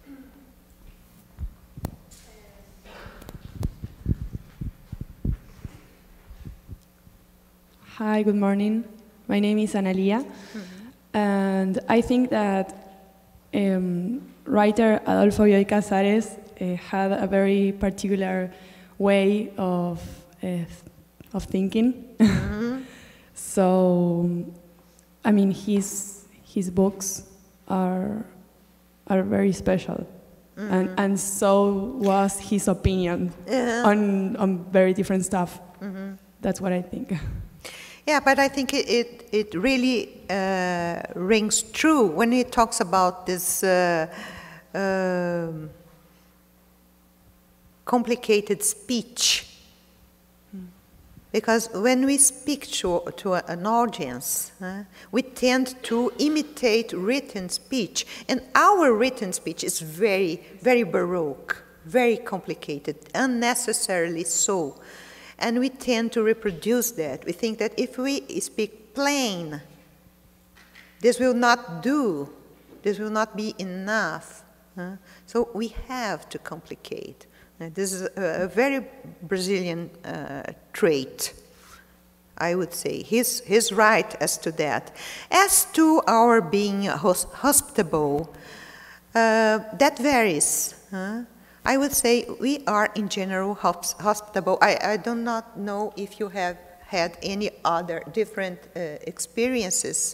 Hi, good morning. My name is Analia, mm-hmm. and I think that um, writer Adolfo Bioy Casares Uh, had a very particular way of uh, of thinking. Mm-hmm. So, I mean, his his books are are very special, mm-hmm. and and so was his opinion uh-huh. on on very different stuff. Mm-hmm. That's what I think. Yeah, but I think it it, it really uh, rings true when he talks about this. Uh, um, complicated speech. Because when we speak to, to an audience, uh, we tend to imitate written speech. And our written speech is very, very baroque, very complicated, unnecessarily so. And we tend to reproduce that. We think that if we speak plain, this will not do. This will not be enough. Uh, so we have to complicate. Uh, this is a, a very Brazilian uh, trait, I would say. He's, he's right as to that. As to our being hos hospitable, uh, that varies. Uh, I would say we are in general hospitable. I, I do not know if you have had any other different uh, experiences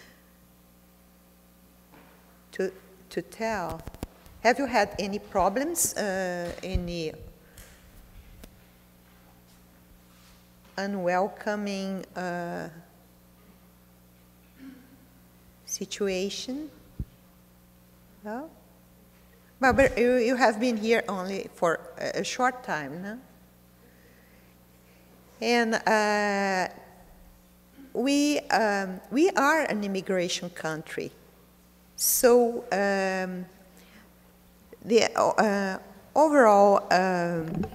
to, to tell. Have you had any problems, uh, any unwelcoming uh, situation? No? Well, but you, you have been here only for a, a short time, no? And uh, we, um, we are an immigration country. So um, the uh, overall um,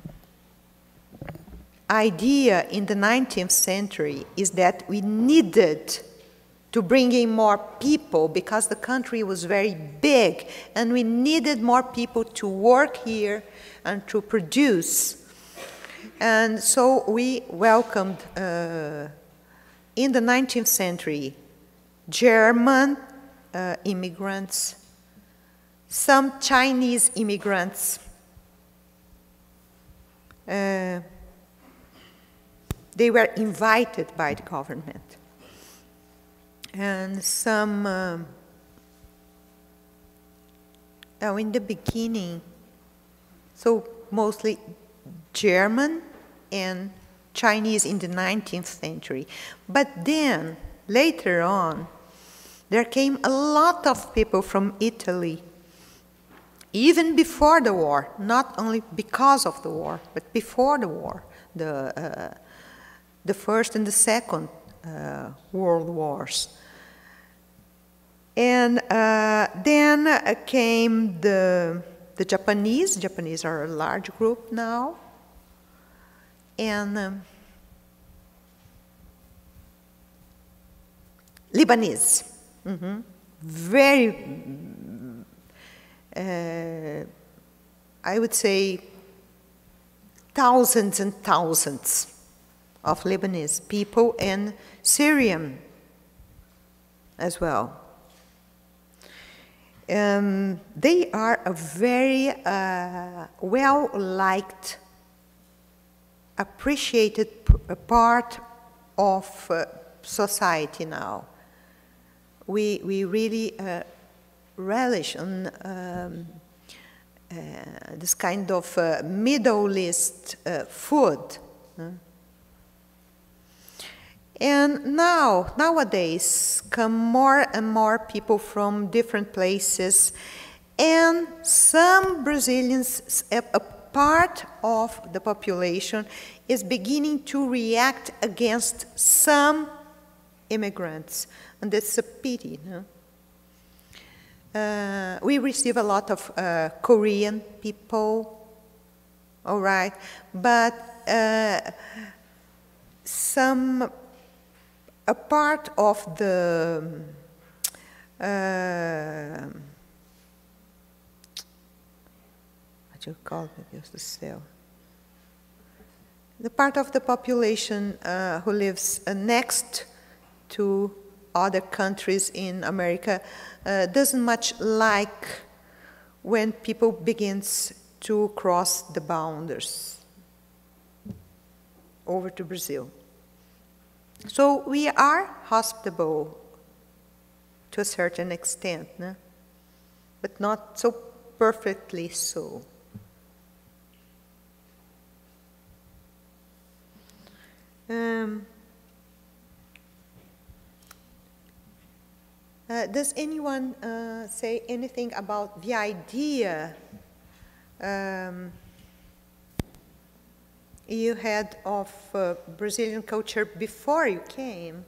idea in the nineteenth century is that we needed to bring in more people because the country was very big and we needed more people to work here and to produce. And so we welcomed, uh, in the nineteenth century, German uh, immigrants, some Chinese immigrants, uh, they were invited by the government, and some, um, oh, in the beginning, so mostly German and Chinese in the nineteenth century. But then, later on, there came a lot of people from Italy, even before the war, not only because of the war, but before the war, the, uh, the First and the Second uh, World Wars. And uh, then uh, came the, the Japanese. Japanese are a large group now. And um, Lebanese. Mm-hmm. Very, uh, I would say, thousands and thousands of Lebanese people, and Syrian as well. Um, they are a very uh, well-liked, appreciated part of uh, society now. We, we really uh, relish on um, uh, this kind of uh, Middle East uh, food. Huh? And now, nowadays, come more and more people from different places, and some Brazilians, a, a part of the population, is beginning to react against some immigrants, and that's a pity. No? Uh, we receive a lot of uh, Korean people, all right, but uh, some, a part of the, uh, what do you call it, Deus do céu? The part of the population uh, who lives uh, next to other countries in America uh, doesn't much like when people begins to cross the boundaries over to Brazil. So we are hospitable to a certain extent, no? But not so perfectly so. Um, uh, does anyone uh, say anything about the idea um, you had of uh, Brazilian culture before you came.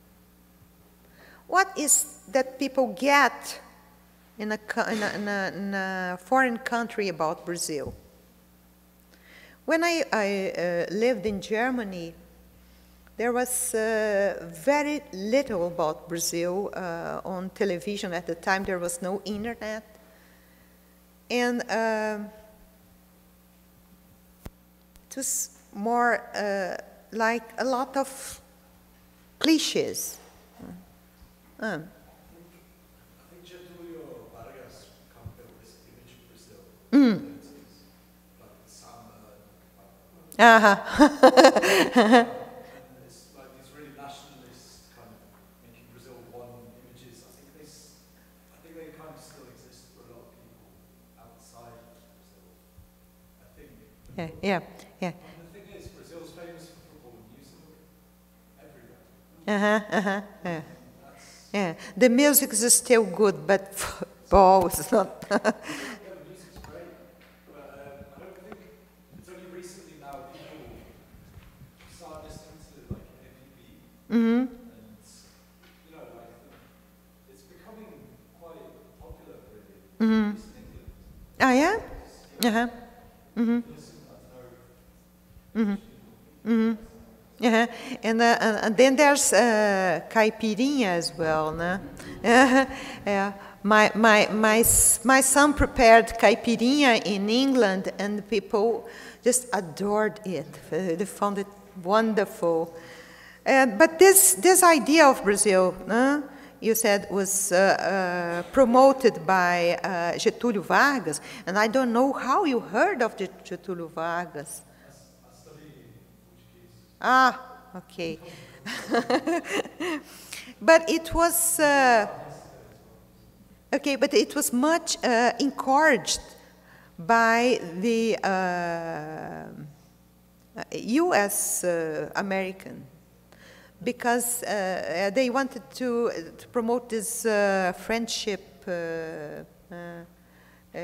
What is that people get in a, in a, in a, in a foreign country about Brazil? When I, I uh, lived in Germany, there was uh, very little about Brazil uh, on television. At the time, there was no internet. And uh, it was more uh, like a lot of cliches. Um. Mm. Uh-huh. It's like these really nationalist kind of making Brazil one images. I think they, I think they kind of still exist for a lot of people outside of Brazil. I think. Yeah, yeah, yeah. And the thing is, Brazil's famous for football and music everywhere. Uh-huh, uh-huh, yeah. Yeah, the music is still good, but football is not. Mm-hmm. And, you know, like, it's becoming quite popular, really. Mm-hmm. Oh, yeah? Uh-huh. Mm-hmm. Mm-hmm. Mm-hmm. Uh-huh. And, uh, and then there's uh, caipirinha as well, no? Yeah. My, my, my, my son prepared caipirinha in England, and people just adored it. They found it wonderful. Uh, but this, this idea of Brazil, uh, you said, was uh, uh, promoted by uh, Getúlio Vargas, and I don't know how you heard of the Getúlio Vargas. I study Portuguese. Ah, okay. But it was, uh, okay, but it was much uh, encouraged by the uh, U S uh, American, because uh, they wanted to, to promote this uh, friendship. Uh, uh, uh,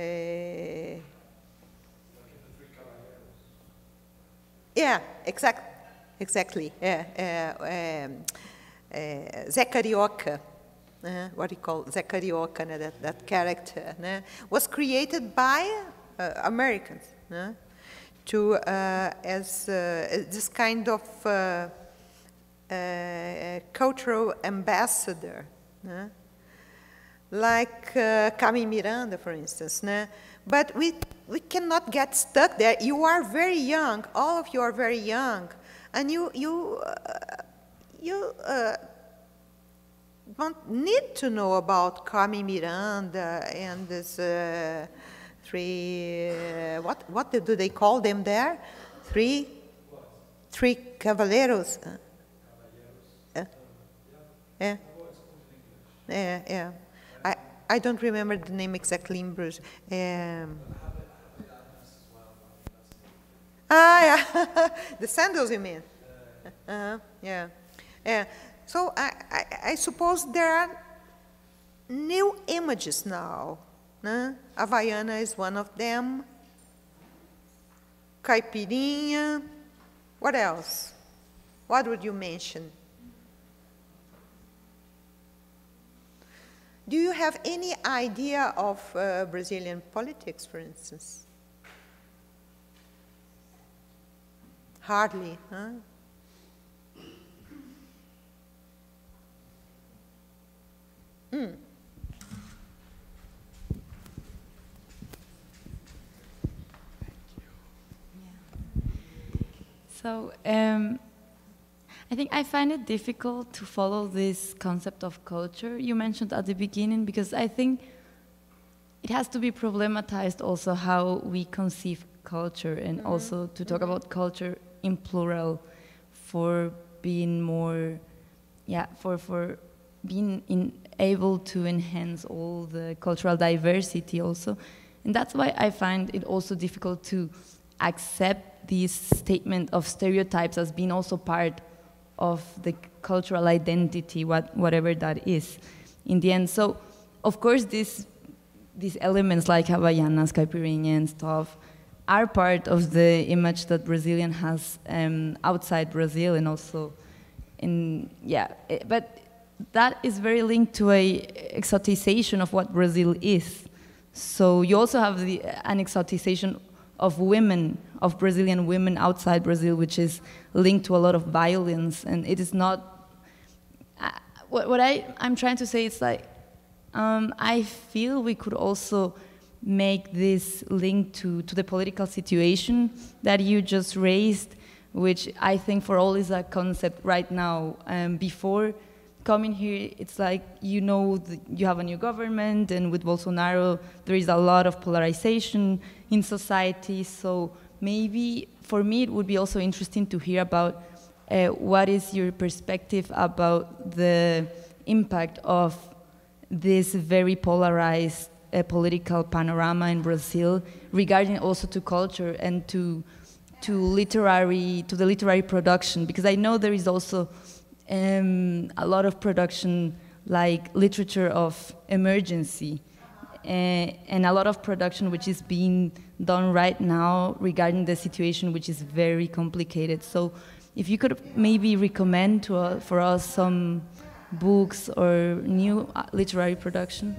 yeah, exact, exactly. Yeah, uh, um, uh, Zé Carioca, uh, what do you call Zé Carioca? Uh, that, that character uh, was created by uh, Americans uh, to uh, as uh, this kind of. Uh, Uh, cultural ambassador, né? Like uh, Carmen Miranda, for instance. Né? But we, we cannot get stuck there. You are very young. All of you are very young. And you, you, uh, you uh, don't need to know about Carmen Miranda and this uh, three, uh, what, what do they call them there? Three, three cavaleiros. Uh, yeah, yeah, yeah. I I don't remember the name exactly in Bruges. Um, ah, yeah, the sandals, you mean? Uh-huh. Yeah, yeah. So I, I I suppose there are new images now. Né? Havaiana is one of them. Caipirinha. What else? What would you mention? Do you have any idea of uh, Brazilian politics, for instance? Hardly, huh? Mm. So, um, I think I find it difficult to follow this concept of culture you mentioned at the beginning, because I think it has to be problematized also how we conceive culture, and mm-hmm. also to talk about culture in plural for being more, yeah, for, for being in, able to enhance all the cultural diversity also. And that's why I find it also difficult to accept this statement of stereotypes as being also part of the cultural identity, what, whatever that is, in the end. So, of course, these, these elements like Havaianas, Caipirinha and stuff are part of the image that Brazilian has um, outside Brazil and also in, yeah, it, but that is very linked to a exoticization of what Brazil is. So you also have the, an exoticization of women, of Brazilian women outside Brazil, which is linked to a lot of violence, and it is not, uh, what, what I, I'm trying to say is like, um, I feel we could also make this link to, to the political situation that you just raised, which I think for all is a concept right now. Um, before coming here, it's like, you know, the, you have a new government, and with Bolsonaro, there is a lot of polarization in society. So maybe, for me, it would be also interesting to hear about uh, what is your perspective about the impact of this very polarized uh, political panorama in Brazil, regarding also to culture and to to literary, to the literary production, because I know there is also Um, a lot of production like literature of emergency, uh, and a lot of production which is being done right now regarding the situation, which is very complicated. So if you could maybe recommend to, uh, for us some books or new uh, literary production.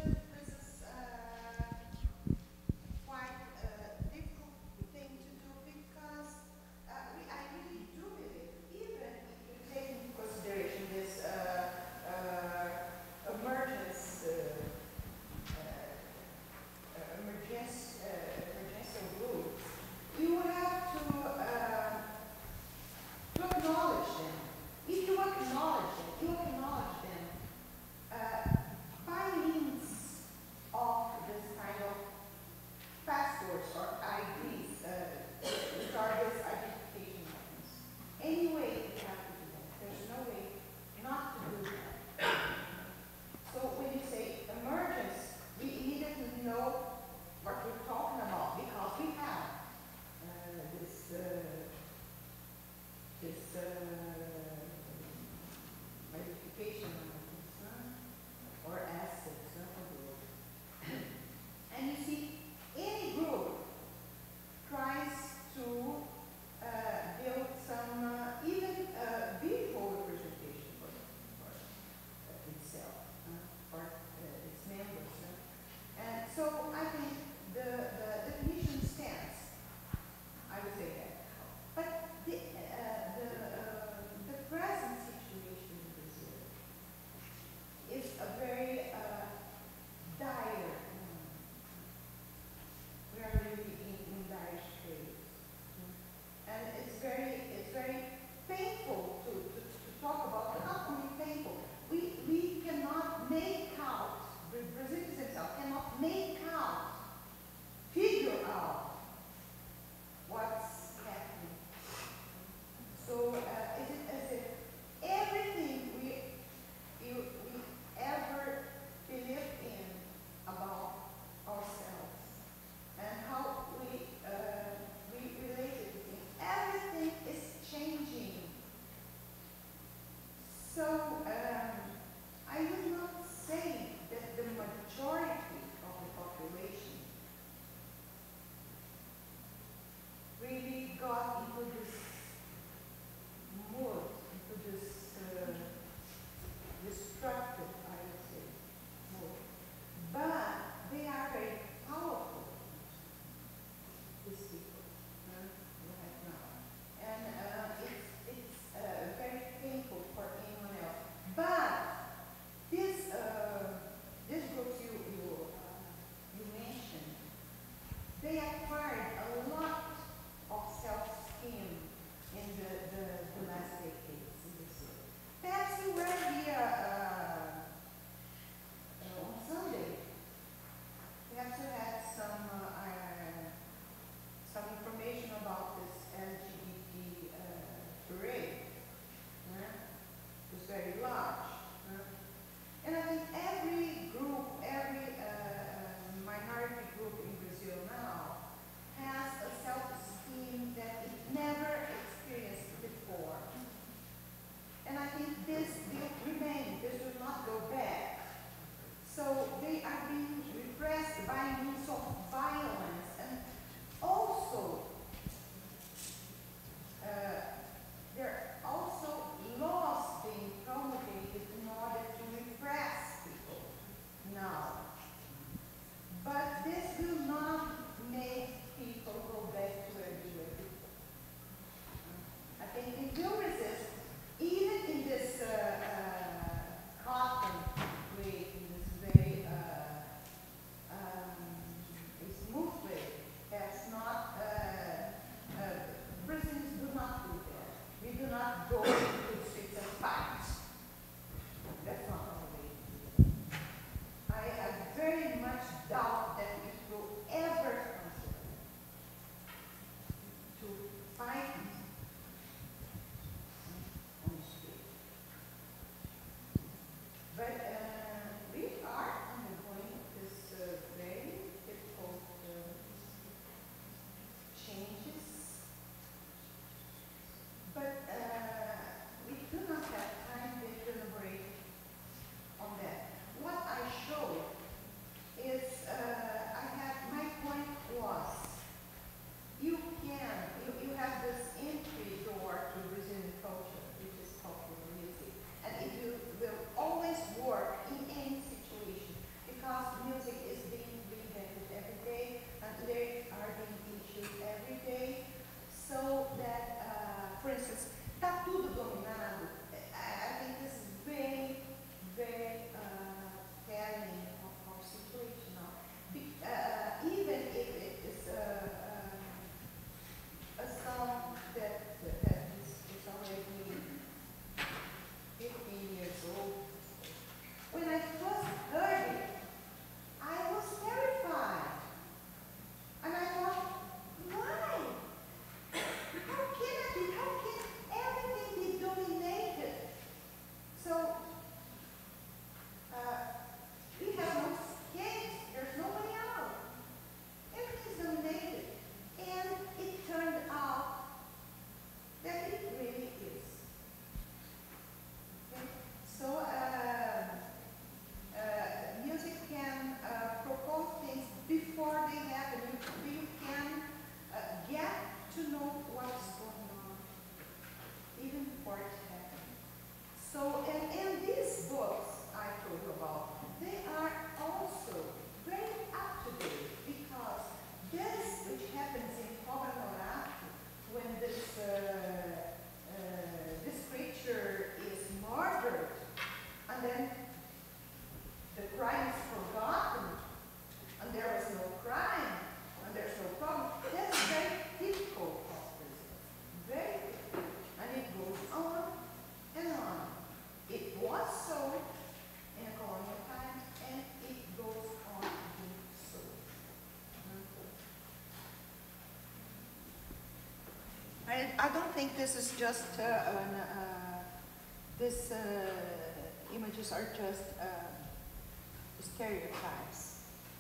I don't think this is just, uh, an, uh, these uh, images are just uh, stereotypes.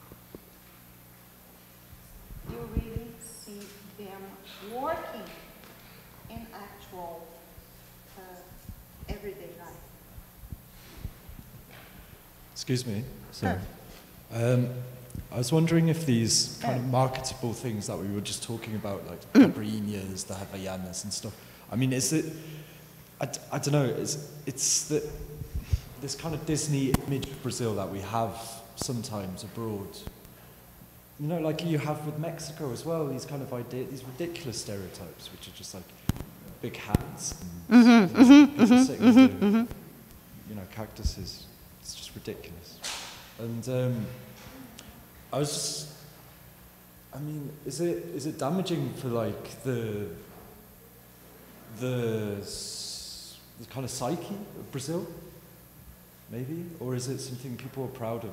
You really see them working in actual uh, everyday life. Excuse me, sorry. Um, I was wondering if these kind of marketable things that we were just talking about, like the Cabrinas, the Havaianas and stuff, I mean, is it, I, d I don't know, it's, it's the, this kind of Disney image of Brazil that we have sometimes abroad. You know, like you have with Mexico as well, these kind of ideas, these ridiculous stereotypes, which are just like big hats and Mm-hmm, you know, mm-hmm, people mm-hmm, sitting mm-hmm, doing, mm-hmm. you know, cactuses. It's just ridiculous. And um, I was just, I mean, is it is it damaging for like the the the kind of psyche of Brazil, maybe, or is it something people are proud of?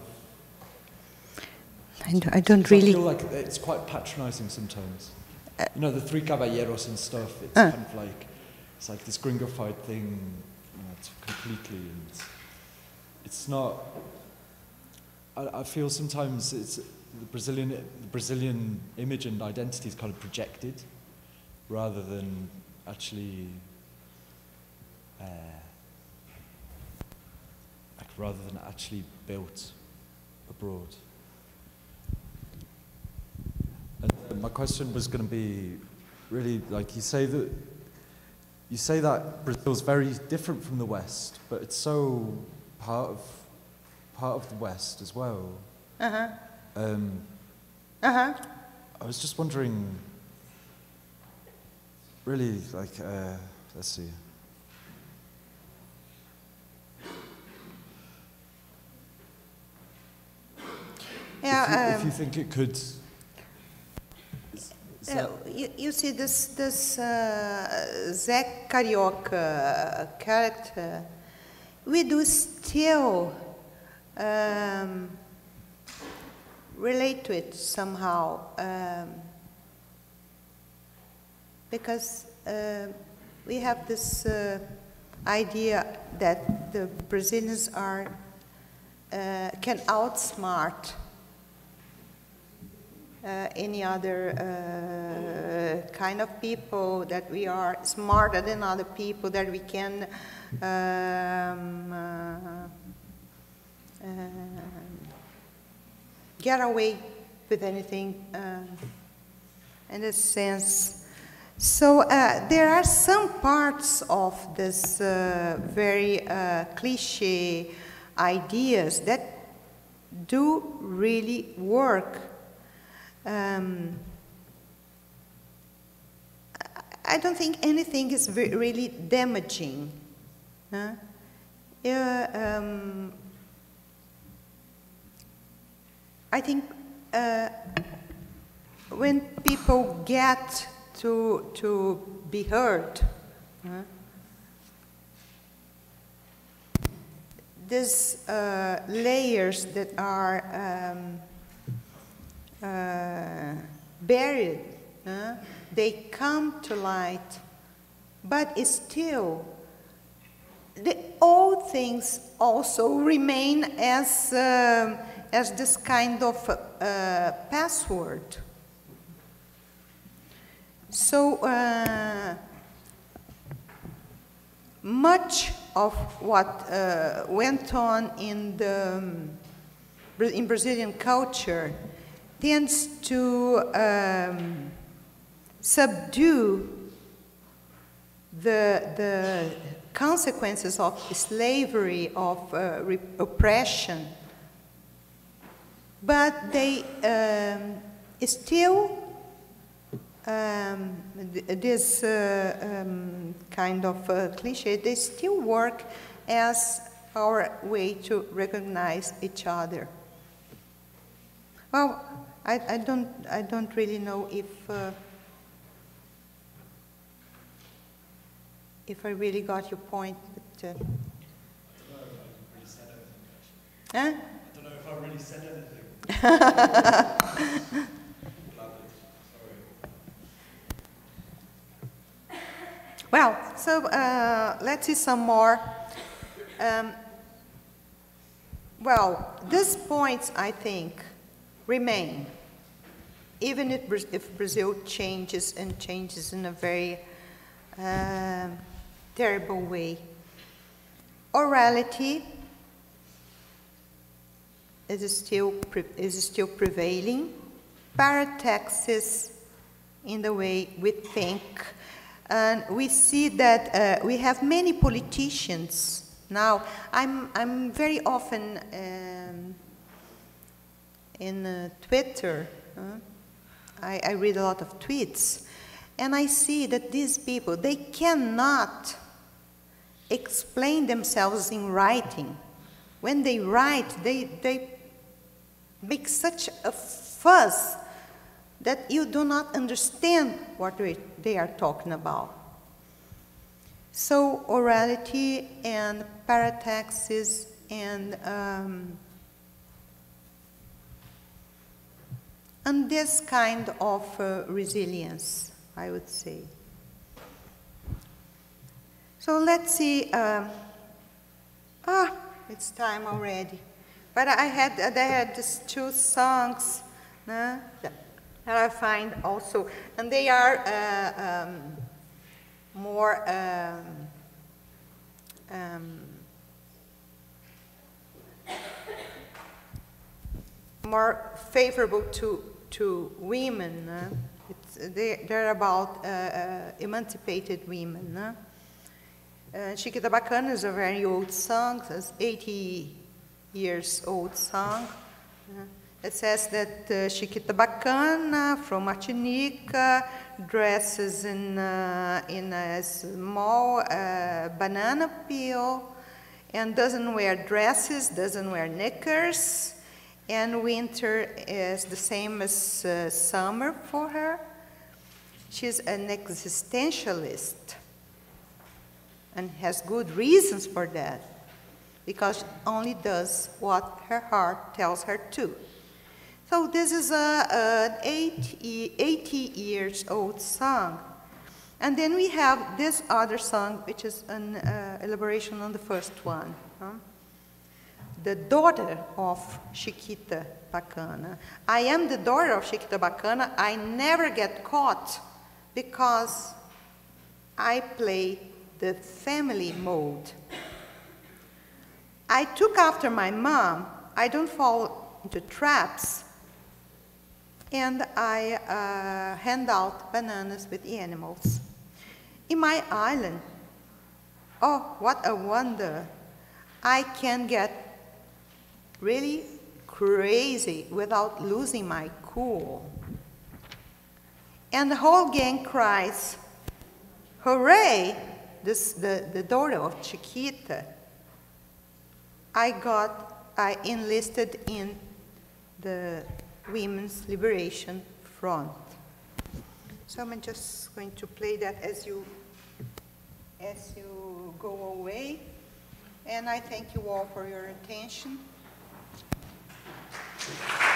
I don't, I don't Because really. I feel like it's quite patronising sometimes. Uh, you know, the Three Caballeros and stuff. It's uh. kind of like it's like this gringofied thing, you know, it's completely, and it's not. I, I feel sometimes it's the Brazilian the Brazilian image and identity is kind of projected, rather than actually. Uh, like rather than actually built abroad. And my question was going to be really like you say that you say that Brazil's very different from the West, but it's so part of part of the West as well. Uh-huh. Um, uh-huh. I was just wondering, really, like, uh, let's see. Yeah, if, you, um, if you think it could. Is, is uh, that, you, you see this this uh, Zé Carioca character, we do still um, relate to it somehow, um, because uh, we have this uh, idea that the Brazilians are uh, can outsmart uh, any other uh, kind of people, that we are smarter than other people, that we can um, uh, uh, get away with anything uh, in a sense. So uh, there are some parts of this uh, very uh, cliche ideas that do really work. Um, I don't think anything is really damaging. Huh? Yeah, um, I think uh, when people get to to be heard, huh? These uh, layers that are um, uh, buried, huh? They come to light, but it's still the old things also remain as um, as this kind of uh, password. So uh, much of what uh, went on in the um, in Brazilian culture tends to um, subdue the the consequences of slavery, of uh, oppression, but they um, still um, th this uh, um, kind of uh, cliche, they still work as our way to recognize each other. Well, I, I don't I don't really know if uh, if I really got your point, but. Uh, I don't know if I really said anything. Huh? Well, so uh, let's see some more. Um, well, these points, I think, remain, even if, Bra if Brazil changes and changes in a very uh, terrible way. Orality is still, pre is still prevailing. Parataxis in the way we think. And we see that uh, we have many politicians now. I'm, I'm very often um, in uh, Twitter. Uh, I, I read a lot of tweets. And I see that these people, they cannot explain themselves in writing. When they write, they, they make such a fuss that you do not understand what they are talking about. So orality and parataxis and um, and this kind of uh, resilience, I would say. So let's see. Uh, ah, it's time already. But I had I had these two songs. Uh, that I find also, and they are uh, um, more um, um, more favorable to to women. Uh, it's, they, they're about uh, uh, emancipated women. Uh. Uh, Chiquita Bacana is a very old song. It's eighty years old song. Uh, It says that uh, Chiquita Bacana from Martinica dresses in, uh, in a small uh, banana peel and doesn't wear dresses, doesn't wear knickers, and winter is the same as uh, summer for her. She's an existentialist and has good reasons for that, because she only does what her heart tells her to. So this is an eighty years old song. And then we have this other song, which is an uh, elaboration on the first one. Huh? The daughter of Chiquita Bacana. I am the daughter of Chiquita Bacana. I never get caught because I play the family mode. I took after my mom. I don't fall into traps. And I uh, hand out bananas with the animals. In my island, oh, what a wonder. I can get really crazy without losing my cool. And the whole gang cries, hooray, this, the, the daughter of Chiquita. I got, I enlisted in the Women's Liberation Front. So I'm just going to play that as you, as you go away. And I thank you all for your attention.